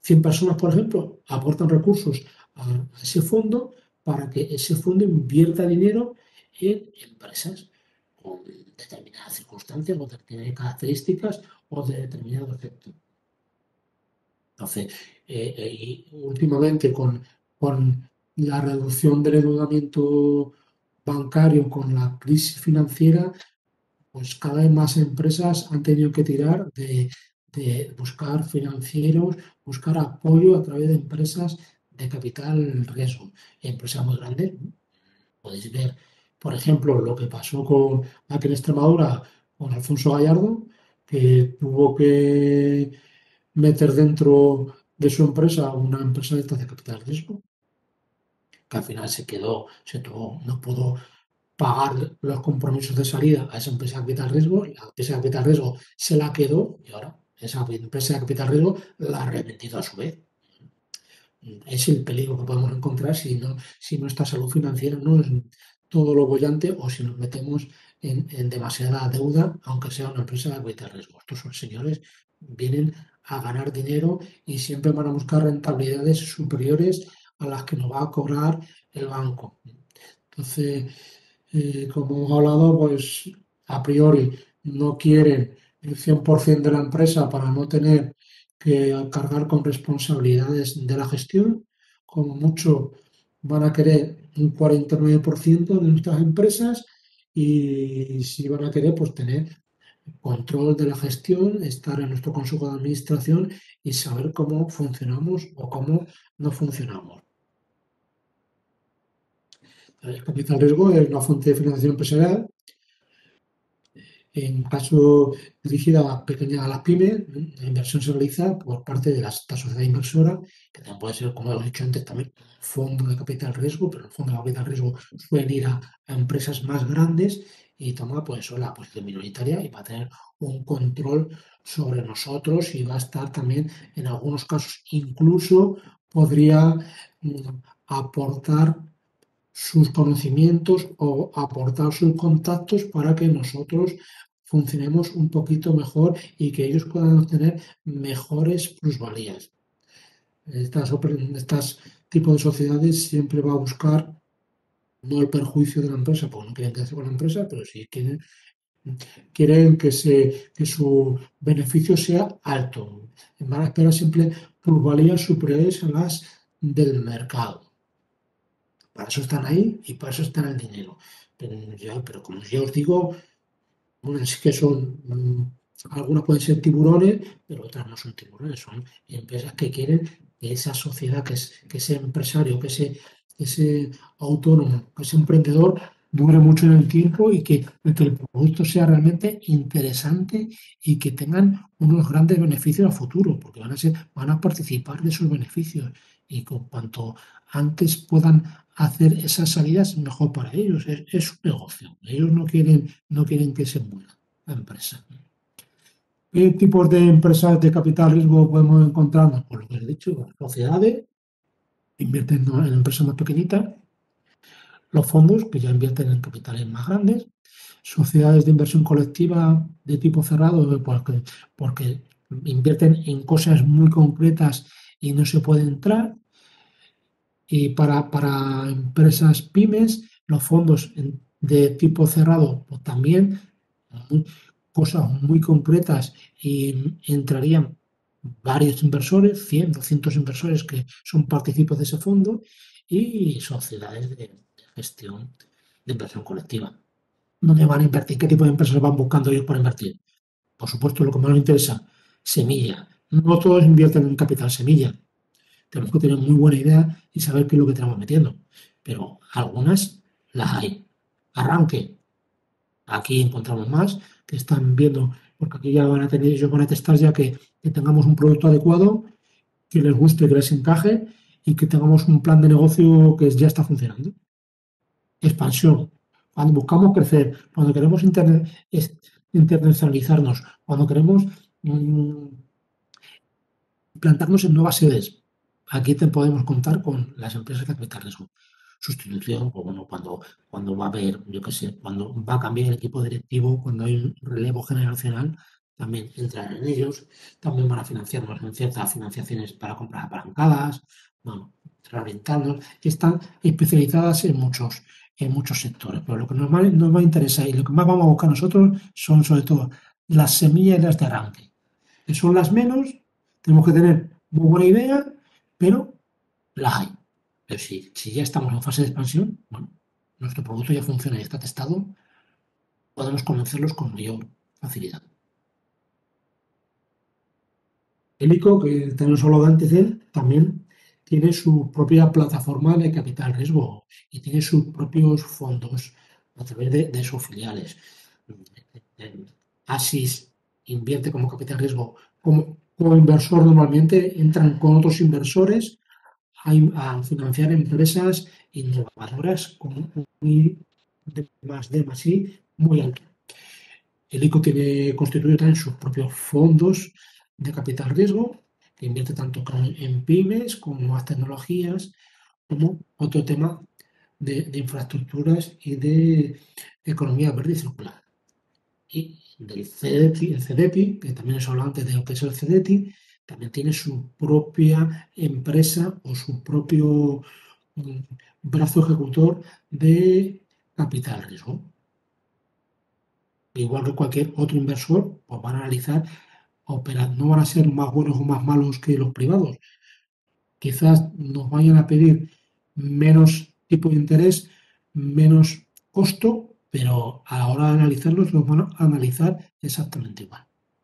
100 personas, por ejemplo, aportan recursos a ese fondo para que ese fondo invierta dinero en empresas con determinadas circunstancias o determinadas características o de determinado efecto. Entonces, y últimamente con la reducción del endeudamiento bancario, con la crisis financiera, pues cada vez más empresas han tenido que tirar de buscar financieros, buscar apoyo a través de empresas de capital riesgo. Empresas muy grandes, podéis ver, por ejemplo, lo que pasó con aquí en Extremadura con Alfonso Gallardo, que tuvo que meter dentro de su empresa una empresa de estas de capital riesgo, que al final no pudo pagar los compromisos de salida a esa empresa de capital riesgo, la empresa de capital riesgo se la quedó y ahora esa empresa de capital riesgo la ha revendido a su vez. Es el peligro que podemos encontrar si nuestra salud financiera no es todo lo bollante o si nos metemos en demasiada deuda, aunque sea una empresa de capital riesgo. Estos son señores, vienen a ganar dinero y siempre van a buscar rentabilidades superiores a las que nos va a cobrar el banco. Entonces, como hemos hablado, pues a priori no quieren el 100% de la empresa para no tener que cargar con responsabilidades de la gestión. Como mucho van a querer un 49% de nuestras empresas y si van a querer pues tener control de la gestión, estar en nuestro consejo de administración y saber cómo funcionamos o cómo no funcionamos. El capital riesgo es una fuente de financiación empresarial. En caso dirigida a las pymes, la inversión se realiza por parte de esta sociedad inversora, que también puede ser, como hemos dicho antes, también un fondo de capital riesgo, pero el fondo de capital riesgo suele ir a empresas más grandes y toma pues eso, la posición minoritaria y va a tener un control sobre nosotros y va a estar también, en algunos casos, incluso podría aportar sus conocimientos o aportar sus contactos para que nosotros funcionemos un poquito mejor y que ellos puedan obtener mejores plusvalías. Estas tipos de sociedades siempre va a buscar no el perjuicio de la empresa, porque no quieren quedarse con la empresa, pero sí quieren que su beneficio sea alto. Van a esperar siempre plusvalías superiores a las del mercado. Para eso están ahí y para eso está el dinero. Pero como yo os digo, unas que son, algunas pueden ser tiburones, pero otras no son tiburones, son empresas que quieren que esa sociedad, que ese empresario, que ese autónomo, que ese emprendedor dure mucho en el tiempo y que el producto sea realmente interesante y que tengan unos grandes beneficios a futuro, porque van a participar de esos beneficios y con cuanto antes puedan hacer esas salidas, mejor para ellos. Es un negocio. Ellos no quieren que se muera la empresa. ¿Qué tipos de empresas de capital riesgo podemos encontrarnos? Por lo que he dicho, las sociedades invierten en empresas más pequeñitas, los fondos que ya invierten en capitales más grandes, sociedades de inversión colectiva de tipo cerrado, porque invierten en cosas muy concretas y no se puede entrar. Y para empresas pymes, los fondos de tipo cerrado pues también cosas muy concretas y entrarían varios inversores, 100, 200 inversores que son partícipes de ese fondo y sociedades de gestión de inversión colectiva. ¿Dónde van a invertir? ¿Qué tipo de empresas van buscando ellos para invertir? Por supuesto, lo que más les interesa, semilla. No todos invierten en capital semilla. Tenemos que tener muy buena idea y saber qué es lo que estamos metiendo. Pero algunas las hay. Arranque. Aquí encontramos más que están viendo, porque aquí ya van a tener, ellos van a testar ya que tengamos un producto adecuado, que les guste, que les encaje y que tengamos un plan de negocio que ya está funcionando. Expansión. Cuando buscamos crecer, cuando queremos internacionalizarnos, cuando queremos plantarnos en nuevas sedes. Aquí podemos contar con las empresas de capital riesgo. Sustitución, pues bueno, cuando va a haber, yo qué sé, cuando va a cambiar el equipo directivo, cuando hay un relevo generacional, también entran en ellos, también van a financiarnos en ciertas financiaciones para compras apalancadas, bueno, reorientando, y están especializadas en muchos sectores. Pero lo que nos va a interesar y lo que más vamos a buscar nosotros son sobre todo las semillas y las de arranque, que son las menos, tenemos que tener muy buena idea, pero las hay. Pero si ya estamos en fase de expansión, bueno, nuestro producto ya funciona y está testado, podemos convencerlos con mayor facilidad. El ICO, que tenemos hablado antes de él, también tiene su propia plataforma de capital riesgo y tiene sus propios fondos a través de sus filiales. Asis invierte como capital riesgo, como inversor normalmente entran con otros inversores a financiar empresas innovadoras con un D+D+I muy alto. El ICO tiene constituido también sus propios fondos de capital riesgo, que invierte tanto en pymes como en nuevas tecnologías, como otro tema de infraestructuras y de economía verde y circular. Y del CEDETI, el CEDETI, que también os hablado antes de lo que es el CEDETI, también tiene su propia empresa o su propio brazo ejecutor de capital riesgo. Igual que cualquier otro inversor, pues van a analizar, no van a ser más buenos o más malos que los privados. Quizás nos vayan a pedir menos tipo de interés, menos costo, pero a la hora de analizarlos los van a analizar exactamente igual.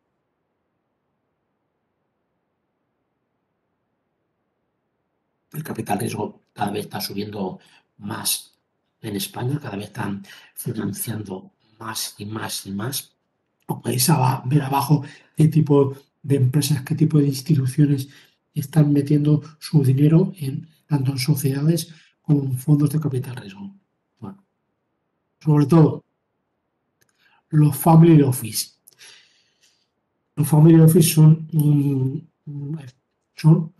El capital riesgo cada vez está subiendo más en España, cada vez están financiando más y más y más. Os podéis ver abajo qué tipo de empresas, qué tipo de instituciones están metiendo su dinero tanto en sociedades como en fondos de capital riesgo. Bueno, sobre todo los family office. Los family office son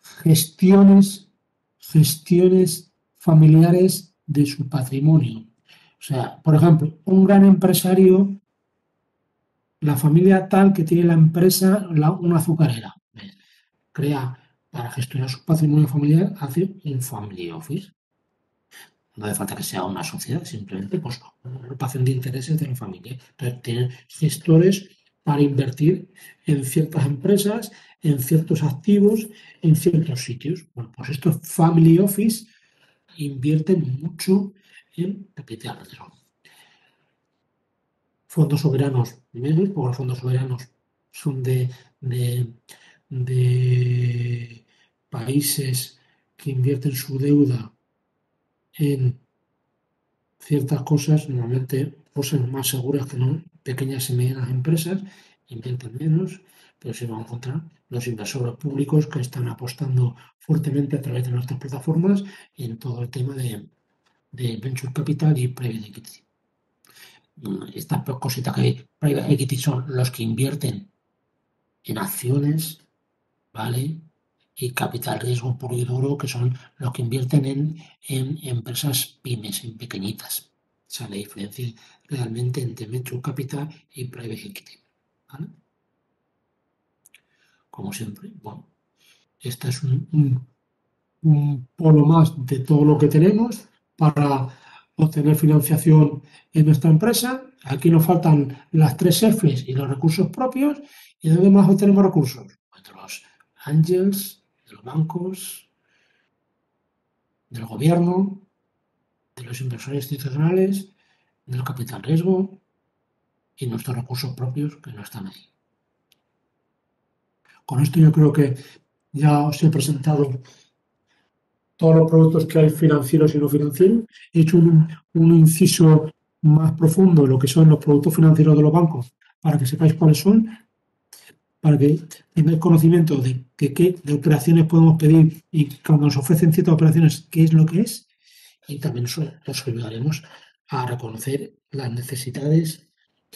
gestiones familiares de su patrimonio. O sea, por ejemplo, un gran empresario, la familia tal que tiene la empresa, una azucarera, crea para gestionar su patrimonio familiar, hace un family office. No hace falta que sea una sociedad, simplemente pues una agrupación de intereses de la familia. Entonces tienen gestores para invertir en ciertas empresas, en ciertos activos, en ciertos sitios. Bueno, pues estos family office invierten mucho en capital riesgo. Fondos soberanos menos, porque los fondos soberanos son de países que invierten su deuda en ciertas cosas, normalmente cosas más seguras que no pequeñas y medianas empresas, invierten menos, pero se van a encontrar los inversores públicos que están apostando fuertemente a través de nuestras plataformas en todo el tema de venture capital y private equity. Estas cositas que hay, private equity son los que invierten en acciones, ¿vale? Y capital riesgo puro y duro, que son los que invierten en empresas pymes, en pequeñitas. O sea, la diferencia realmente entre venture capital y private equity, ¿vale? Como siempre, bueno, este es un polo más de todo lo que tenemos para obtener financiación en nuestra empresa. Aquí nos faltan las 3 Fs y los recursos propios. ¿Y de dónde más obtenemos recursos? Pues de los angels, de los bancos, del gobierno, de los inversores institucionales, del capital riesgo y nuestros recursos propios que no están ahí. Con esto yo creo que ya os he presentado todos los productos que hay financieros y no financieros. He hecho un inciso más profundo en lo que son los productos financieros de los bancos para que sepáis cuáles son, para que tengáis conocimiento de qué de operaciones podemos pedir y cuando nos ofrecen ciertas operaciones qué es lo que es, y también os ayudaremos a reconocer las necesidades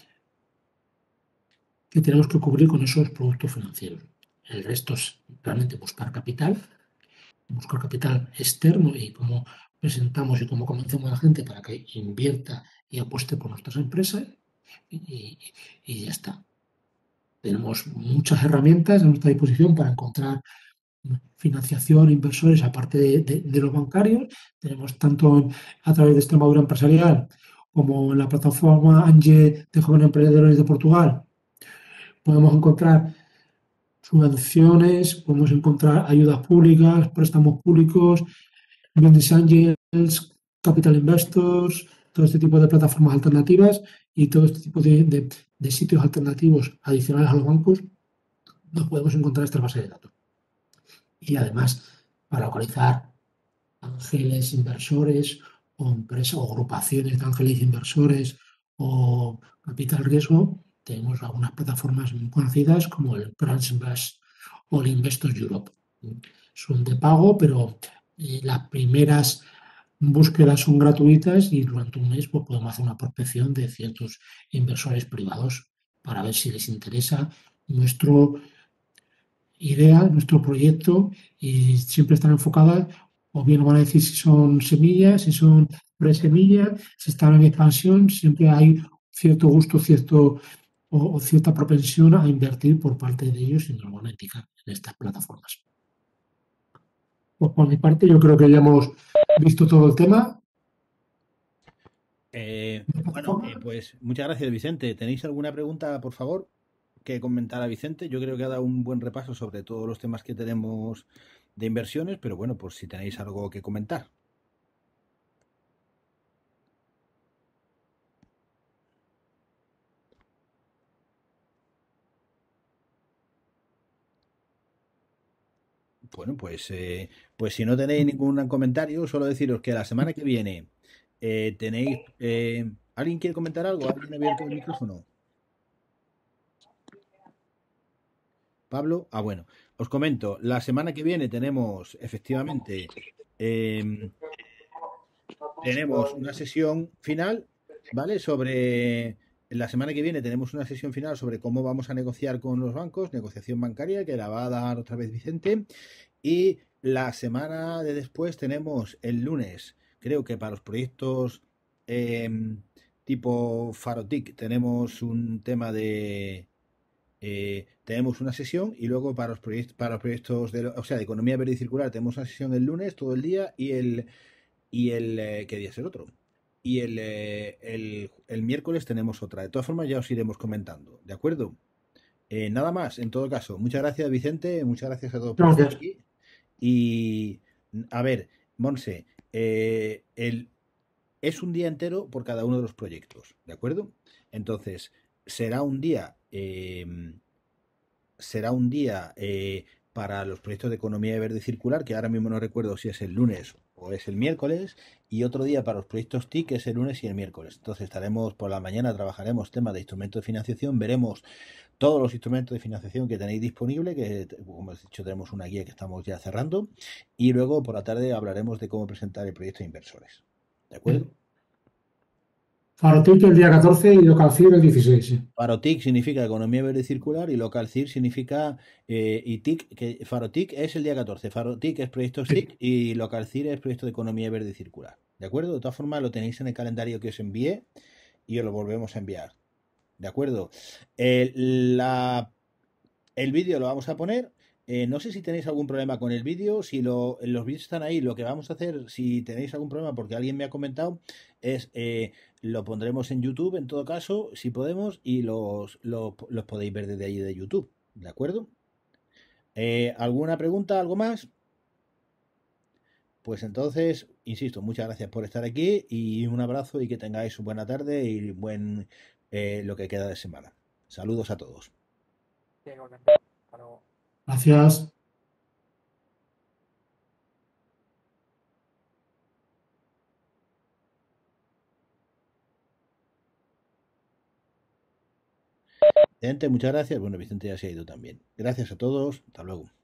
que tenemos que cubrir con esos productos financieros. El resto es realmente buscar capital externo y cómo presentamos y cómo convencemos a la gente para que invierta y apueste por nuestras empresas y ya está. Tenemos muchas herramientas a nuestra disposición para encontrar financiación, inversores, aparte de los bancarios. Tenemos tanto a través de Extremadura Empresarial como en la plataforma ANGE de Jóvenes Emprendedores de Portugal. Podemos encontrar subvenciones, podemos encontrar ayudas públicas, préstamos públicos, Business Angels, Capital Investors, todo este tipo de plataformas alternativas y todo este tipo de sitios alternativos adicionales a los bancos, nos podemos encontrar esta base de datos. Y además, para localizar ángeles inversores o empresas o agrupaciones de ángeles inversores o capital riesgo, tenemos algunas plataformas muy conocidas como el Grants Invest o el Investors Europe. Son de pago, pero las primeras búsquedas son gratuitas y durante un mes pues, podemos hacer una prospección de ciertos inversores privados para ver si les interesa nuestro idea, nuestro proyecto, y siempre están enfocadas, o bien van a decir si son semillas, si son presemillas, si están en expansión, siempre hay cierto gusto, o cierta propensión a invertir por parte de ellos en alguna ética en estas plataformas. Pues por mi parte, yo creo que ya hemos visto todo el tema. Bueno, pues muchas gracias, Vicente. ¿Tenéis alguna pregunta, por favor, que comentar a Vicente? Yo creo que ha dado un buen repaso sobre todos los temas que tenemos de inversiones, pero bueno, por si tenéis algo que comentar. Bueno, pues si no tenéis ningún comentario, solo deciros que la semana que viene tenéis... ¿alguien quiere comentar algo? ¿Alguien ha abierto el micrófono? Pablo, bueno, os comento, la semana que viene tenemos efectivamente tenemos una sesión final, ¿vale? Sobre la semana que viene tenemos una sesión final sobre cómo vamos a negociar con los bancos, negociación bancaria, que la va a dar otra vez Vicente. Y la semana de después tenemos el lunes, creo que para los proyectos tipo Farotic tenemos un tema de tenemos una sesión y luego para los proyectos o sea, de economía verde y circular tenemos una sesión el lunes todo el día y el ¿qué día es el otro? Y el miércoles tenemos otra. De todas formas ya os iremos comentando, ¿de acuerdo? Nada más, en todo caso, muchas gracias Vicente, muchas gracias a todos por estar aquí. Y a ver, Monse, es un día entero por cada uno de los proyectos, ¿de acuerdo? Entonces, será un día para los proyectos de economía verde y circular, que ahora mismo no recuerdo si es el lunes o es el miércoles, y otro día para los proyectos TIC, que es el lunes y el miércoles. Entonces estaremos por la mañana, trabajaremos temas de instrumentos de financiación, veremos todos los instrumentos de financiación que tenéis disponible, que como he dicho tenemos una guía que estamos ya cerrando, y luego por la tarde hablaremos de cómo presentar el proyecto de inversores. ¿De acuerdo? Farotic el día 14 y LocalCIR el 16. Farotic significa economía verde y circular y LocalCIR significa y TIC, que Farotic es el día 14, Farotic es proyectos TIC y LocalCIR es proyecto de economía verde y circular. ¿De acuerdo? De todas formas lo tenéis en el calendario que os envié y os lo volvemos a enviar. ¿De acuerdo? El vídeo lo vamos a poner. No sé si tenéis algún problema con el vídeo. Si los vídeos están ahí, lo que vamos a hacer, si tenéis algún problema, porque alguien me ha comentado, es lo pondremos en YouTube en todo caso, si podemos, y los podéis ver desde ahí de YouTube. ¿De acuerdo? ¿Alguna pregunta? ¿Algo más? Pues entonces, insisto, muchas gracias por estar aquí y un abrazo y que tengáis buena tarde y buen lo que queda de semana. Saludos a todos. Gracias. Vicente, muchas gracias. Bueno, Vicente ya se ha ido también. Gracias a todos. Hasta luego.